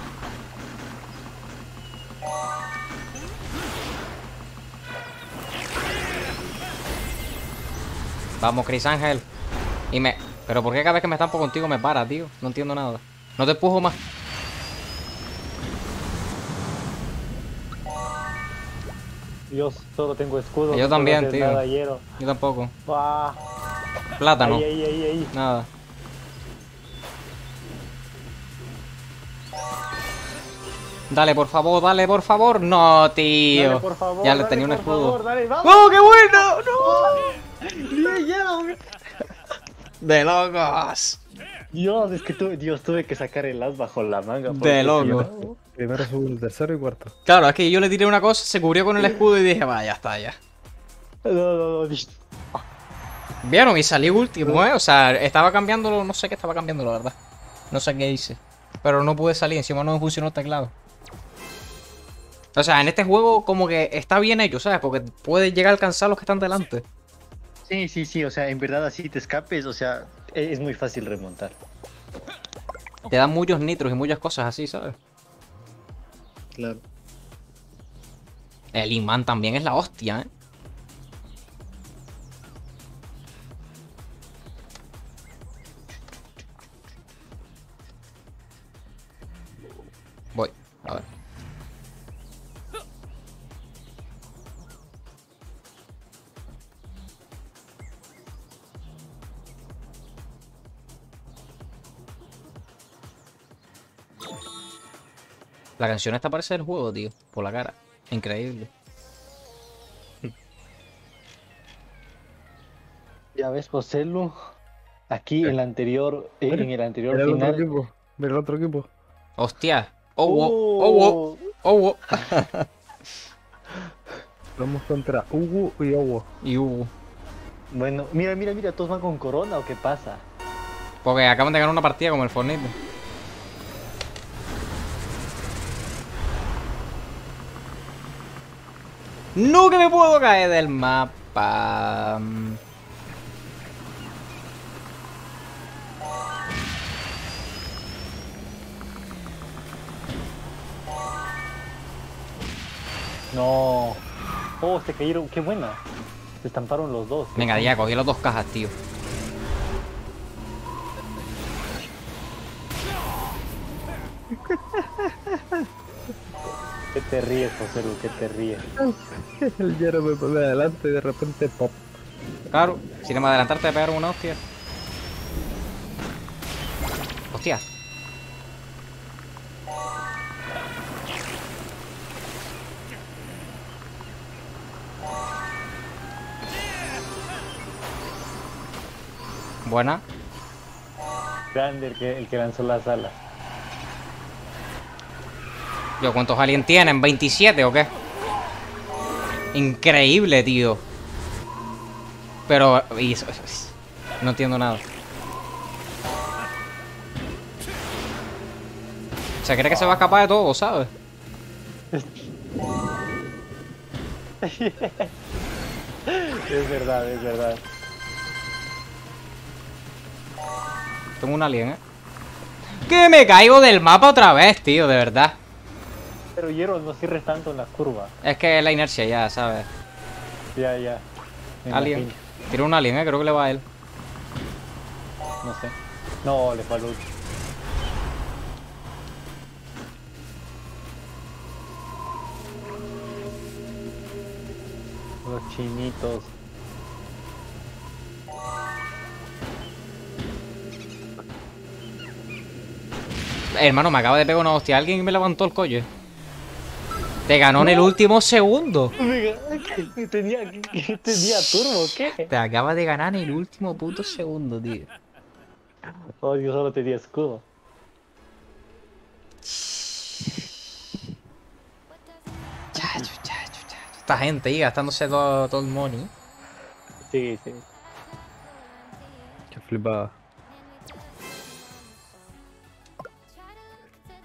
Vamos, Chris Ángel. Y me... Pero ¿por qué cada vez que me estampo contigo me para, tío? No entiendo nada. No te empujo más. Dios, solo tengo escudo. Yo no puedo también, hacer tío. nada, hiero. Yo tampoco. Ah, Plátano. ahí. Nada. Dale, por favor, dale, por favor. No, tío. Dale, por favor, Ya le dale, tenía un por escudo. favor, dale, vamos. ¡Oh, qué bueno! ¡No! Bien, hielo. De locos. Dios, es que tuve que sacar el as bajo la manga. De porque loco. si no- Primero, segundo, tercero y cuarto. Claro, es que yo le tiré una cosa, se cubrió con el escudo y dije, vaya, está ya. No. ¿Vieron? Y salí último, ¿eh? O sea, estaba cambiándolo, no sé qué estaba cambiando, la verdad. No sé qué hice. Pero no pude salir, encima no me funcionó el teclado. O sea, en este juego como que está bien hecho, ¿sabes? Porque puedes llegar a alcanzar los que están delante. Sí, o sea, en verdad así te escapes, o sea, es muy fácil remontar. Te dan muchos nitros y muchas cosas así, ¿sabes? Claro. El imán también es la hostia, ¿eh? Voy, a ver. La canción esta parece del juego, tío. Por la cara. Increíble. Ya ves, Joselu, aquí en el anterior Mira el otro final. equipo. Mira el otro equipo. Hostia. Oh, wow. Oh, wow. Oh, wow. Vamos contra Hugo y Owo. Y hubo. Bueno, mira, ¿todos van con corona o qué pasa? Porque acaban de ganar una partida como el Fortnite. No, que me puedo caer del mapa. No. Oh, se cayeron, qué buena. Se estamparon los dos. Venga, ya, cogí las dos cajas, tío. ¿Qué te ríes, Joselu? ¿Qué te ríes? El Yero me pone adelante y de repente pop. Claro, si no me adelantar te pegaron una hostia. Hostia. Buena. Grande el que lanzó las alas. Yo, ¿cuántos aliens tienen? ¿27 o qué? Increíble, tío. Pero... no entiendo nada. Se cree que se va a escapar de todo, ¿sabes? Es verdad. Tengo un alien, ¿eh? ¡Que me caigo del mapa otra vez, tío! De verdad. Pero Hierro, no cierres tanto en la curva. Es que la inercia ya, ¿sabes? Ya. Me Alien. imagino. Tiro un alien, creo que le va a él. No sé. No, le falló. Los chinitos. Hermano, me acaba de pegar una hostia. Alguien me levantó el collo. Te ganó en el último segundo. ¿Tenía turbo o qué? Te acaba de ganar en el último puto segundo, tío. Oh, yo solo tenía escudo. Chacho. Esta gente ahí gastándose todo el money. Sí. Qué flipada.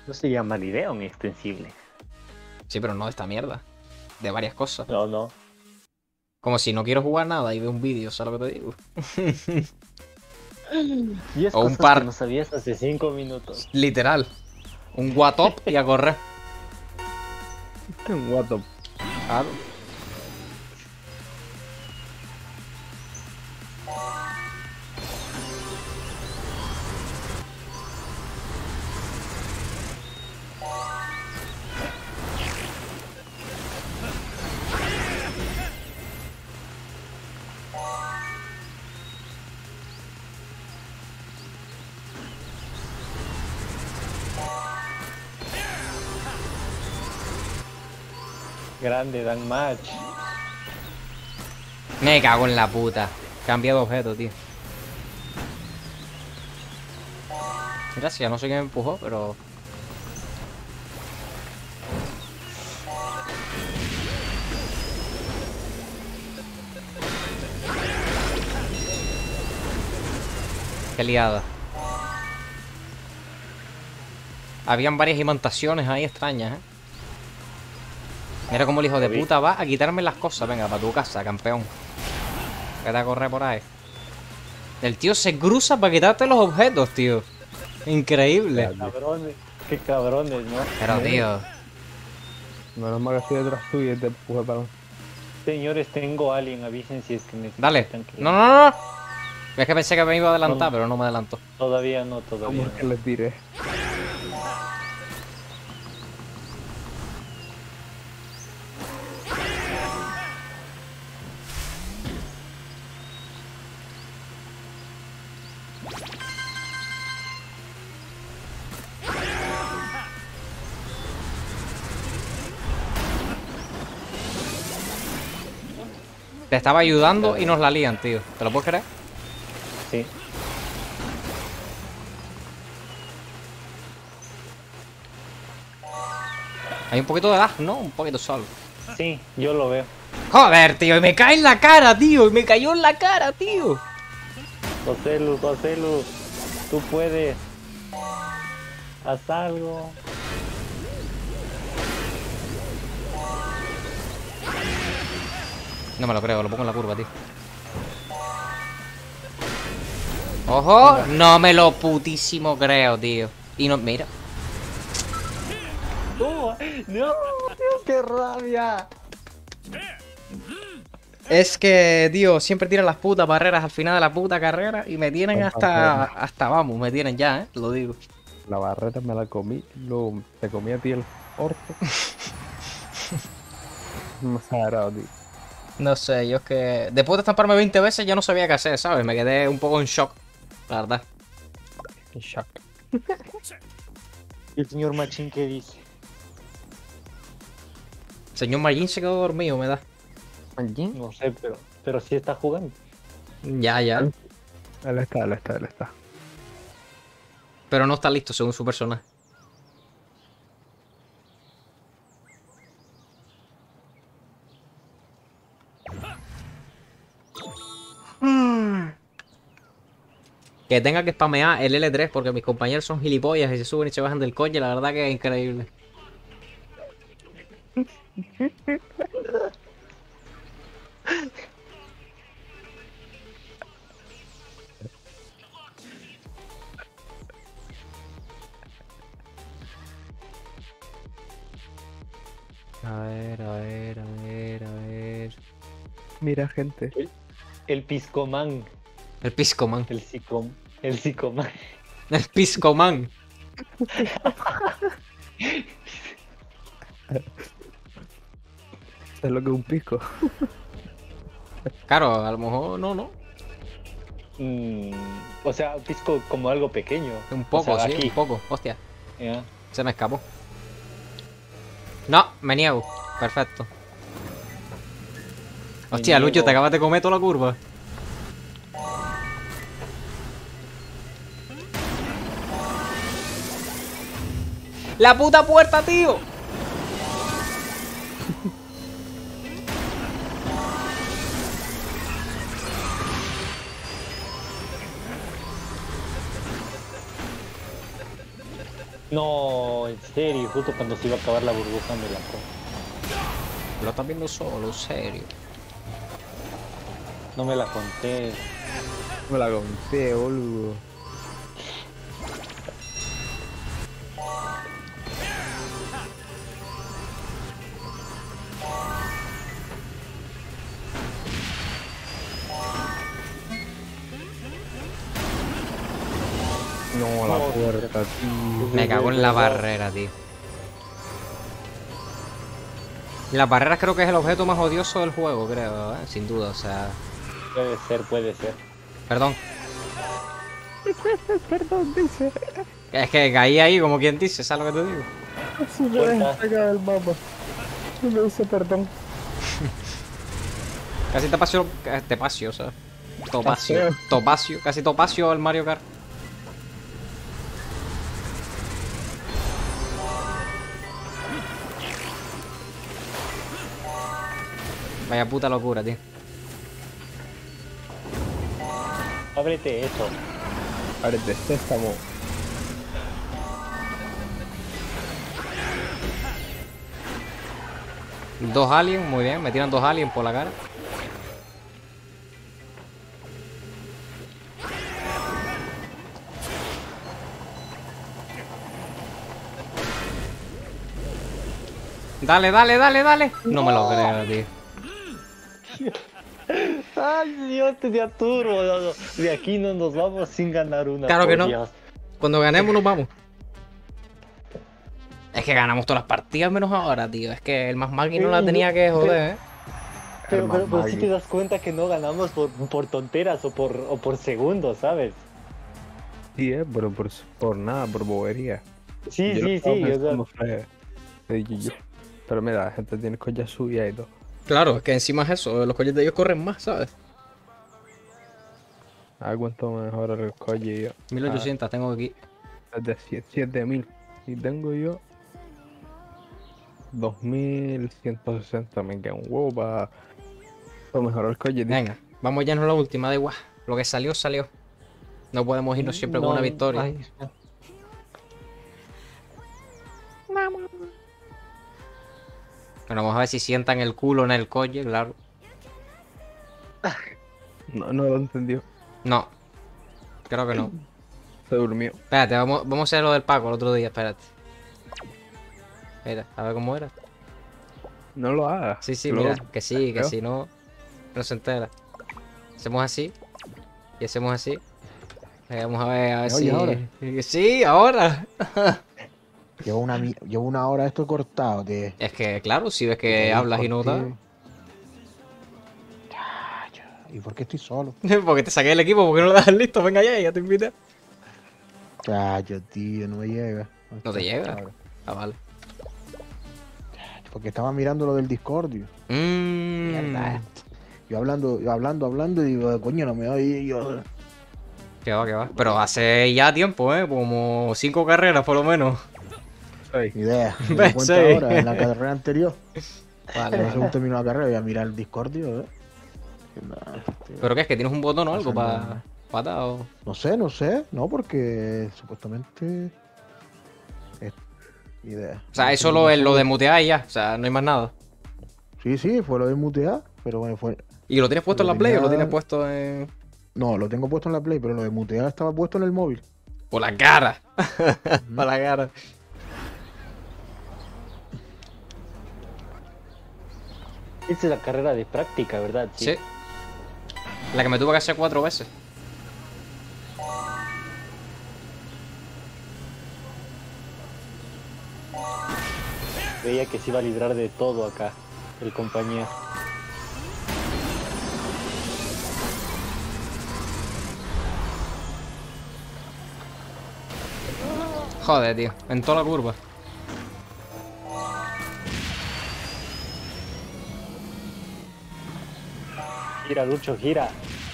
No se llama Lideon extensible. Sí, pero no de esta mierda. De varias cosas. No, no. Como si no quiero jugar nada y veo un vídeo, ¿sabes lo que te digo? Y es O un cosas par. que no sabías hace 5 minutos. Literal. Un guatop y a correr. Un guato. Claro. Grande, Dan Match. Me cago en la puta. Cambia de objeto, tío. Gracias, no sé quién me empujó, pero... Qué liada. Habían varias imantaciones ahí extrañas, ¿eh? Mira cómo el hijo de puta va a quitarme las cosas. Venga, para tu casa, campeón. Vete a correr por ahí. El tío se cruza para quitarte los objetos, tío. Increíble. Cabrones. Qué cabrones, ¿no? Pero, tío... Menos mal que estoy detrás tuyo y te empuje para... Señores, tengo alien. Avisen si es que necesitan. Dale. que- No, no, no, no. Es que pensé que me iba a adelantar, pero no me adelantó. Todavía no, ¿Cómo todavía es que no. les diré? Te estaba ayudando y nos la lían, tío. ¿Te lo puedes creer? Sí. Hay un poquito de lag, ¿no? Un poquito solo. Sí, yo lo veo. Joder, tío, y me cae en la cara, tío. Y me cayó en la cara, tío. Joselu, tú puedes. Haz algo. No me lo creo, lo pongo en la curva, tío. ¡Ojo! No me lo putísimo creo, tío. Y no, mira. No, Dios, qué rabia. Es que, tío, siempre tiran las putas barreras al final de la puta carrera y me tienen hasta vamos, me tienen ya, lo digo. La barrera me la comí, luego te comí a ti el orto. Me ha sagrado, tío. No sé, yo es que después de estamparme 20 veces ya no sabía qué hacer, ¿sabes? Me quedé un poco en shock, la verdad. Shock. ¿Y el señor Machín qué dice? Señor Margin se quedó dormido, me da. No sé, pero sí está jugando. Ya. Él está. Pero no está listo según su personaje. Que tenga que spamear el L3 porque mis compañeros son gilipollas y se suben y se bajan del coche, la verdad que es increíble. A ver. Mira, gente. El Piscoman. El Piscoman. El Psicoman. El Piscoman. Es lo que es un pisco. Claro, a lo mejor no. O sea, pisco como algo pequeño. Un poco, O sea, sí, aquí. un poco. Hostia, Ya. se me escapó. No, me niego. Perfecto. Me Hostia, Lucho, niego. te acabas de comer toda la curva. ¡La puta puerta, tío! No, en serio, justo cuando se iba a acabar la burbuja me la pongo. Lo estás viendo solo, en serio. No me la conté. Me la conté, boludo. No, la puerta, tío. Me cago en la barrera, tío. Y las barreras creo que es el objeto más odioso del juego, creo, ¿eh? Sin duda, o sea... Puede ser, puede ser. Perdón. Perdón, dice. Es que caí ahí, como quien dice, ¿sabes lo que te digo? Si me dejas sacar el mapa. Y me dice perdón. Casi te pasó, o sea. Topacio. Paseo. Topacio, casi topacio el Mario Kart. Vaya puta locura, tío. Ábrete eso. Ahora de sésamo. Dos aliens, muy bien, me tiran dos aliens por la cara. Dale, dale, dale, dale. No me lo creo, tío. Ay, Dios, te dio turbo. No, no. De aquí no nos vamos sin ganar una. Claro que por no. Dios. Cuando ganemos nos vamos. Es que ganamos todas las partidas menos ahora, tío. Es que el más máquina no la tenía que joder, ¿eh? Pero si te das cuenta que no ganamos por tonteras o por segundos, ¿sabes? Sí, pero por nada, por bobería. Sí, Yo sí, estaba sí. O sea, pensando, yo. Pero mira, la gente tiene collas subidas y todo. Claro, es que encima es eso. Los coches de ellos corren más, ¿sabes? A ver cuánto mejor el coche yo. 1800 tengo aquí. Es de 7000. Y tengo yo 2160. Me queda un huevo para mejorar el coche, tío. Venga, vamos ya en la última, da igual. Lo que salió, salió. No podemos irnos siempre con no, una victoria. ay, Pero vamos a ver si sientan el culo en el coche, claro. No lo entendió. No, creo que no. Se durmió. Espérate, vamos a hacer lo del Paco el otro día, espérate. Mira, a ver cómo era. No lo hagas. Sí, sí, Luego- mira, que sí, que si no, no se entera. Hacemos así y hacemos así. Vamos a ver ¿Me si... oyes ahora? Sí, ahora. Llevo una hora esto cortado, tío. Es que, claro, si ves que hablas y no tal. ¿Y por qué estoy solo? Porque te saqué el equipo, porque no lo dejas listo. Venga ya te invité. Chacho, tío, no me llega. No te llega. Claro. Ah, vale. Porque estaba mirando lo del Discordio. Mierda. Yo hablando y digo, coño, no me oye yo. Que va, que va. Pero hace ya tiempo, como 5 carreras por lo menos. Ay, Ni idea. Me Ves, di cuenta sí. ahora, en la carrera anterior. Vale. Según terminó la carrera, voy a mirar el Discordio, Nah, tío. ¿Pero qué es? ¿Que tienes un botón o algo Pasa para nada. patar o...? No sé, no, porque supuestamente. Ni idea. O sea, es solo lo de mutear y ya. O sea, no hay más nada. Sí, fue lo de mutear, pero bueno, fue. ¿Y lo tienes puesto en Lo la Play o lo tenía- tienes puesto en...? No, lo tengo puesto en la Play, pero lo de mutear estaba puesto en el móvil. Por la cara. Por la cara. esa es la carrera de práctica, ¿verdad? Sí. La que me tuve que hacer 4 veces. Veía que se iba a librar de todo acá, el compañero. Joder, tío. En toda la curva. Gira, Lucho, gira.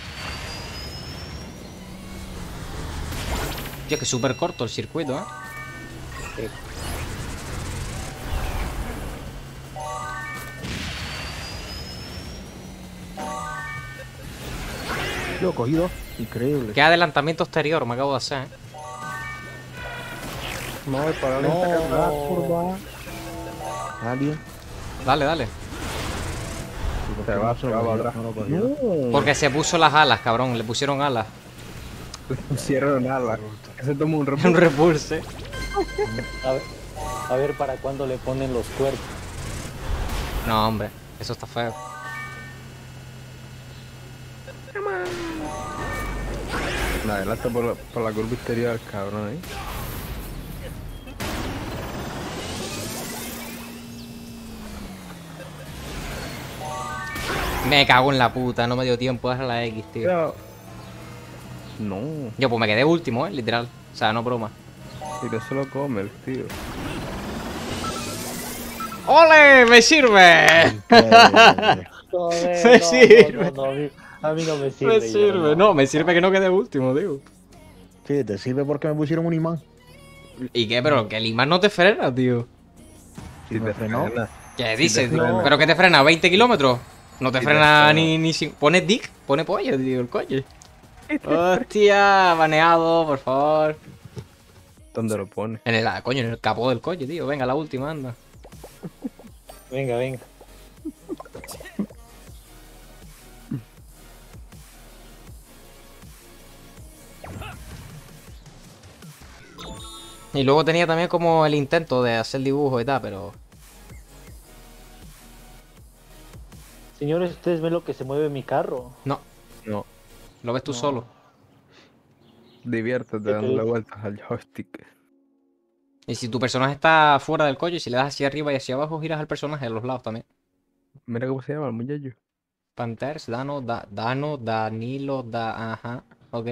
Tío, que es súper corto el circuito, Lo he cogido. Increíble. Qué adelantamiento exterior me acabo de hacer, No, para la curva. ¿Alguien? Dale, dale. Se va para atrás. No lo cogió. No. Porque se puso las alas, cabrón. Le pusieron alas. Pusieron nada. Se tomó un Un repulso. repulse. A ver para cuándo le ponen los cuerpos. No, hombre. Eso está feo. Adelante por la curva exterior, cabrón, ¿eh? Me cago en la puta. No me dio tiempo a dar la X, tío. Pero... No, Yo, pues me quedé último, literal. O sea, no broma. si no se lo come el tío. ¡Ole! ¡Me sirve! Joder, Me sirve. a mí no me sirve. Me sirve. No, me sirve que no quede último, digo. Sí, te sirve porque me pusieron un imán. ¿Y qué? Pero que el imán no te frena, tío. Si me te frenó. frena. ¿Qué dices, te tío? frena. ¿Pero qué te frena? ¿20 kilómetros? No te Sí te frena frena. ni sin... Pone dick, pone polla, tío, el coche. Hostia, baneado, por favor. ¿Dónde lo pone? En el, coño, en el capó del coche, tío. Venga, la última, anda. Venga, venga. Y luego tenía también como el intento de hacer dibujo y tal, pero... Señores, ¿ustedes ven lo que se mueve mi carro? No, No. lo ves tú No. solo. Diviértete ¿Qué te dándole dice? vueltas al joystick. Y si tu personaje está fuera del coche, si le das hacia arriba y hacia abajo, giras al personaje a los lados también. Mira cómo se llama el muchacho. Panthers, Dano, Danilo, ajá, ok.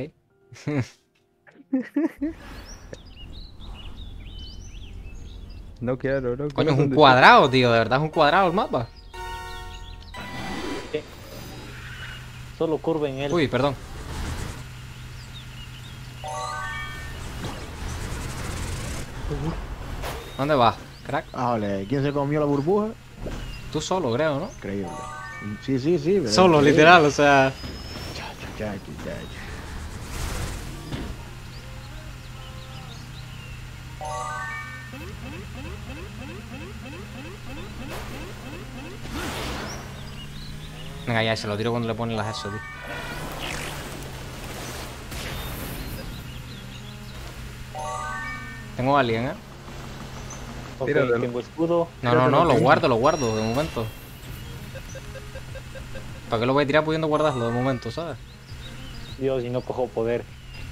No quiero, no Coño, quiero es un conducir. cuadrado, tío, de verdad es un cuadrado el mapa. Solo curva en él. Uy, perdón. ¿Dónde vas, crack? Ah, vale. ¿Quién se comió la burbuja? Tú solo, creo, ¿no? Increíble. Sí, sí, sí. pero Solo, increíble. literal, o sea... Chacho, chacho, chacho. Venga, ya, se lo tiro cuando le ponen las eso, tío. Tengo a alguien, ¿eh? Ok, Tíratelo. tengo escudo. No, lo guardo, de momento. ¿Para qué lo voy a tirar pudiendo guardarlo de momento, sabes? Dios, y no cojo poder.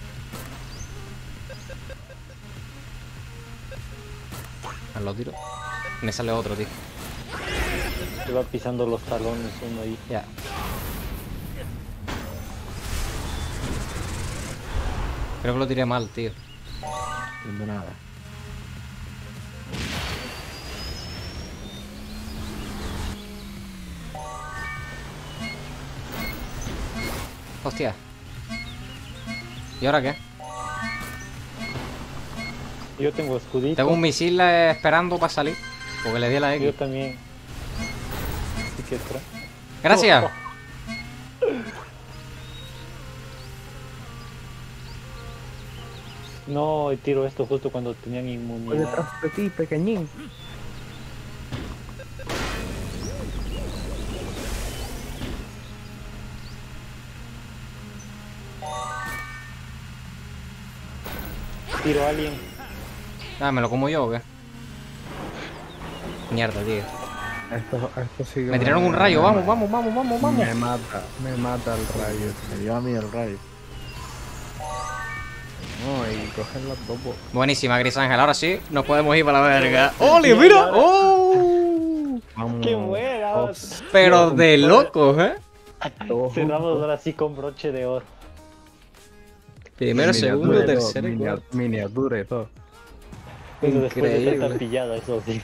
Lo tiro. Me sale otro, tío. Se va pisando los talones uno ahí. Ya. Creo que lo tiré mal, tío. No nada. Hostia. ¿Y ahora qué? Yo tengo escudito. Tengo un misil esperando para salir. Porque le di a la Yo X. también. Así que Gracias. No, y tiro esto justo cuando tenían Voy inmunidad. detrás de ti, pequeñín. Tiro a alguien. Ah, ¿me lo como yo o qué? Mierda, tío. Esto sí que Me tiraron un rayo. Vamos. Me mata el rayo. Me dio a mí el rayo. No, y cogen los topos. Buenísima, Gris Ángel. Ahora sí, nos podemos ir para la verga. ¡Ole, mira! ¡Oh! Vamos. ¡Qué buena! Pero de locos, ¿eh? Cerramos ahora sí con broche de oro. Primero, segundo, Miniatura y todo, tercero y cuarto. miniatura y todo. Pero después de Increíble. esta pillada, eso sí.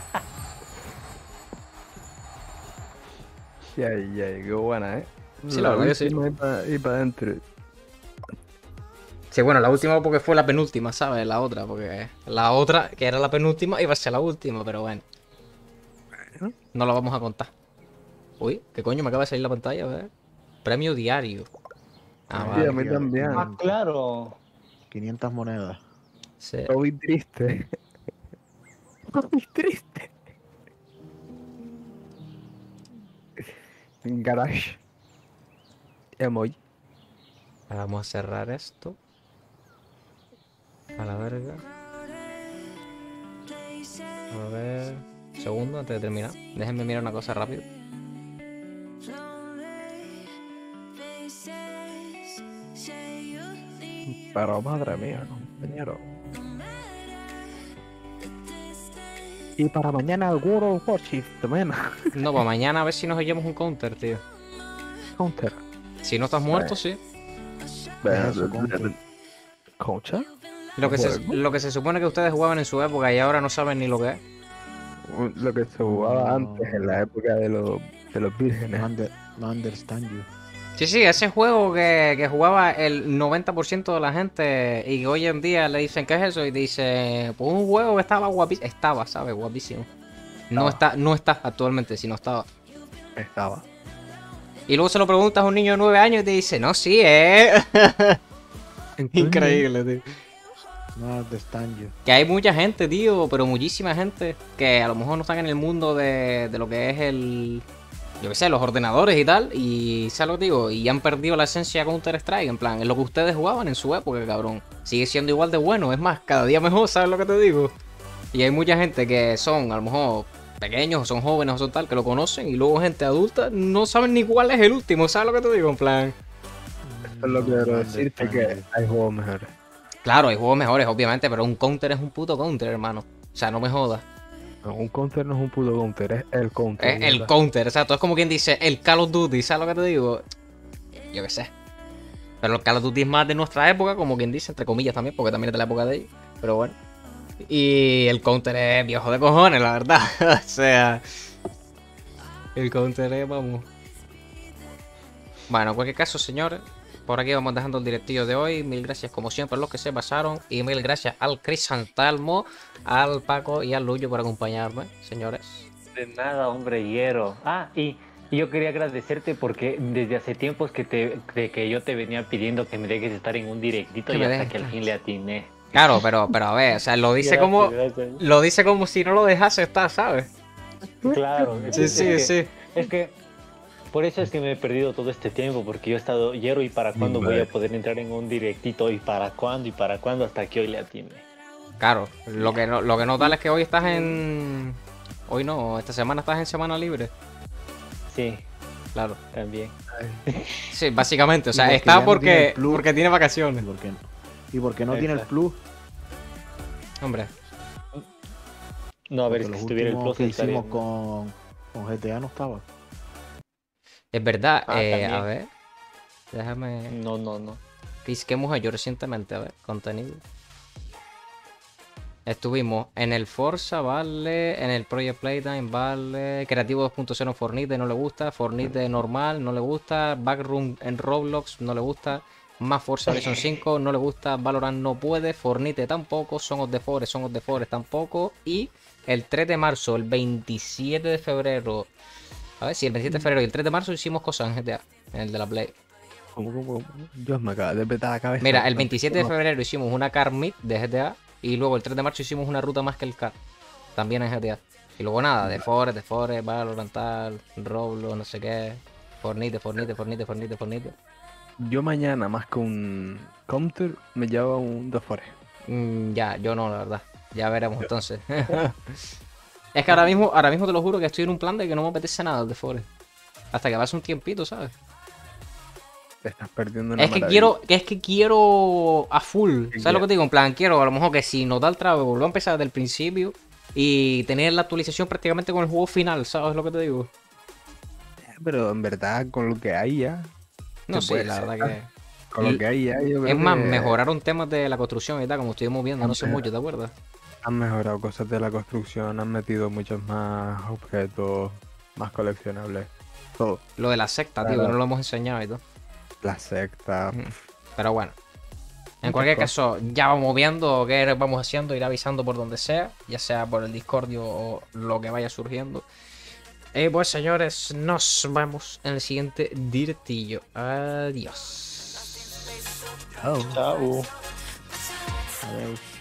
Qué buena, ¿eh? Sí, la verdad que sí. Y para adentro. Sí, bueno, la última porque fue la penúltima, ¿sabes? La otra, porque la otra, que era la penúltima, iba a ser la última, pero bueno. No la vamos a contar. Uy, ¿qué coño? Me acaba de salir la pantalla, ¿verdad? Premio diario. Ah, Sí, a vale. mí también. Ah, claro. 500 monedas. Sí. Muy triste. Muy triste. Garage. Emoji. Vamos a cerrar esto. A la verga. A ver. Segundo antes de terminar. Déjenme mirar una cosa rápido. Pero madre mía, compañero. Y para mañana el World of Warcraft también. No, para mañana a ver si nos oímos un counter, tío. Counter. Si no estás muerto, sí. Eso, Counter. ¿Counter? Lo que se supone que ustedes jugaban en su época y ahora no saben ni lo que es. Lo que se jugaba No. antes, en la época de los vírgenes. No understand you. Sí, sí, ese juego que jugaba el 90% de la gente y que hoy en día le dicen ¿qué es eso? Y dice, pues un juego que estaba guapísimo. Estaba, ¿sabes? Guapísimo. No está actualmente, si no estaba. Estaba. Y luego se lo preguntas a un niño de 9 años y te dice, no, sí, Increíble, tío. No understand you. Que hay mucha gente, tío, pero muchísima gente que a lo mejor no están en el mundo de lo que es el... Yo qué sé, los ordenadores y tal, y ¿sabes lo que digo? Y han perdido la esencia de Counter-Strike, en plan, es lo que ustedes jugaban en su época, cabrón. Sigue siendo igual de bueno, es más, cada día mejor, ¿sabes lo que te digo? Y hay mucha gente que son, a lo mejor, pequeños, o son jóvenes, o son tal, que lo conocen, y luego gente adulta no saben ni cuál es el último, ¿sabes lo que te digo? En plan... Eso es lo que quiero decirte, que hay juegos mejores. Claro, hay juegos mejores, obviamente, pero un Counter es un puto Counter, hermano. O sea, no me jodas. No, un counter no es un puto counter, es el counter. Es el ¿verdad? Counter, exacto. Es como quien dice el Call of Duty, ¿sabes lo que te digo? Yo qué sé. Pero el Call of Duty es más de nuestra época, como quien dice, entre comillas también, porque también es de la época de ellos. Pero bueno. Y el Counter es viejo de cojones, la verdad. O sea... El Counter es, vamos... Bueno, en cualquier caso, señores, por aquí vamos dejando el directillo de hoy. Mil gracias como siempre a los que se pasaron. Y mil gracias al Crisantalmo, al Paco y al Luyo por acompañarme, señores. De nada, hombre, Hierro. Y yo quería agradecerte porque desde hace tiempos que yo te venía pidiendo que me dejes estar en un directito Que y me hasta dejes, que al fin le atiné. Claro, pero a ver, o sea, lo dice como... Gracias. Lo dice como si no lo dejase estar, ¿sabes? Claro. Sí, sí, sí. Es que por eso es que me he perdido todo este tiempo, porque yo he estado Hierro y para cuándo voy a poder entrar en un directito y para cuándo hasta que hoy le atiné. Claro, lo que no tal es que hoy estás en... Hoy no, esta semana estás en semana libre. Sí, Claro. también. Sí, básicamente, o sea, Porque está ya no tiene porque, el plus. porque tiene vacaciones. ¿Y por qué no? ¿Y por qué no tiene el Exacto. plus? Hombre, No, a ver, Porque es que los si tuviera el últimos plus que estaría... hicimos con GTA no estaba. es verdad, también. a ver, déjame... No. ¿Qué hemos hecho recientemente? A ver, contenido. Estuvimos en el Forza, vale. En el Project Playtime, vale. Creativo 2.0 Fornite, no le gusta. Fornite normal, no le gusta. Backroom en Roblox, no le gusta. Más Forza Horizon 5, no le gusta. Valorant no puede. Fornite tampoco. Song of the Forest tampoco. Y el 3 de marzo, el 27 de febrero. A ver, sí, el 27 de febrero y el 3 de marzo hicimos cosas en GTA. En el de la Play. ¿Cómo? Dios, me acaba de petar la cabeza. Mira, el 27 de febrero hicimos una car meet de GTA y luego el 3 de marzo hicimos una ruta más que el car, también en GTA. Y luego nada, de Forest, Valorant, tal, Roblox, no sé qué, Fornite. Yo mañana, más que un counter, me llevo un The Forest. Ya, yo no, la verdad. Ya veremos entonces. Es que ahora mismo te lo juro que estoy en un plan de que no me apetece nada de Forest. Hasta que pase un tiempito, ¿sabes? Te estás perdiendo una Es que maravilla. quiero a full. ¿Sabes Ya. lo que te digo? En plan, quiero a lo mejor que si nos da el trabajo, volver a empezar desde el principio y tener la actualización prácticamente con el juego final, ¿sabes lo que te digo? Pero en verdad, con lo que hay ya. No se sé, puede la hacer. verdad que... Con lo que hay ya, yo creo Es más, que mejoraron temas de la construcción y tal, como estuvimos viendo, no sé mucho, ¿te acuerdas? han mejorado cosas de la construcción, han metido muchos más objetos, más coleccionables. Todo. Lo de la secta, tío, Claro. que no lo hemos enseñado y todo. La secta. Ujú. Pero bueno. En Muchas cualquier cosas. caso, ya vamos viendo qué vamos haciendo, ir avisando por donde sea, ya sea por el Discordio o lo que vaya surgiendo. Pues señores, nos vemos en el siguiente directillo. Adiós. Chao. Chao. Adiós.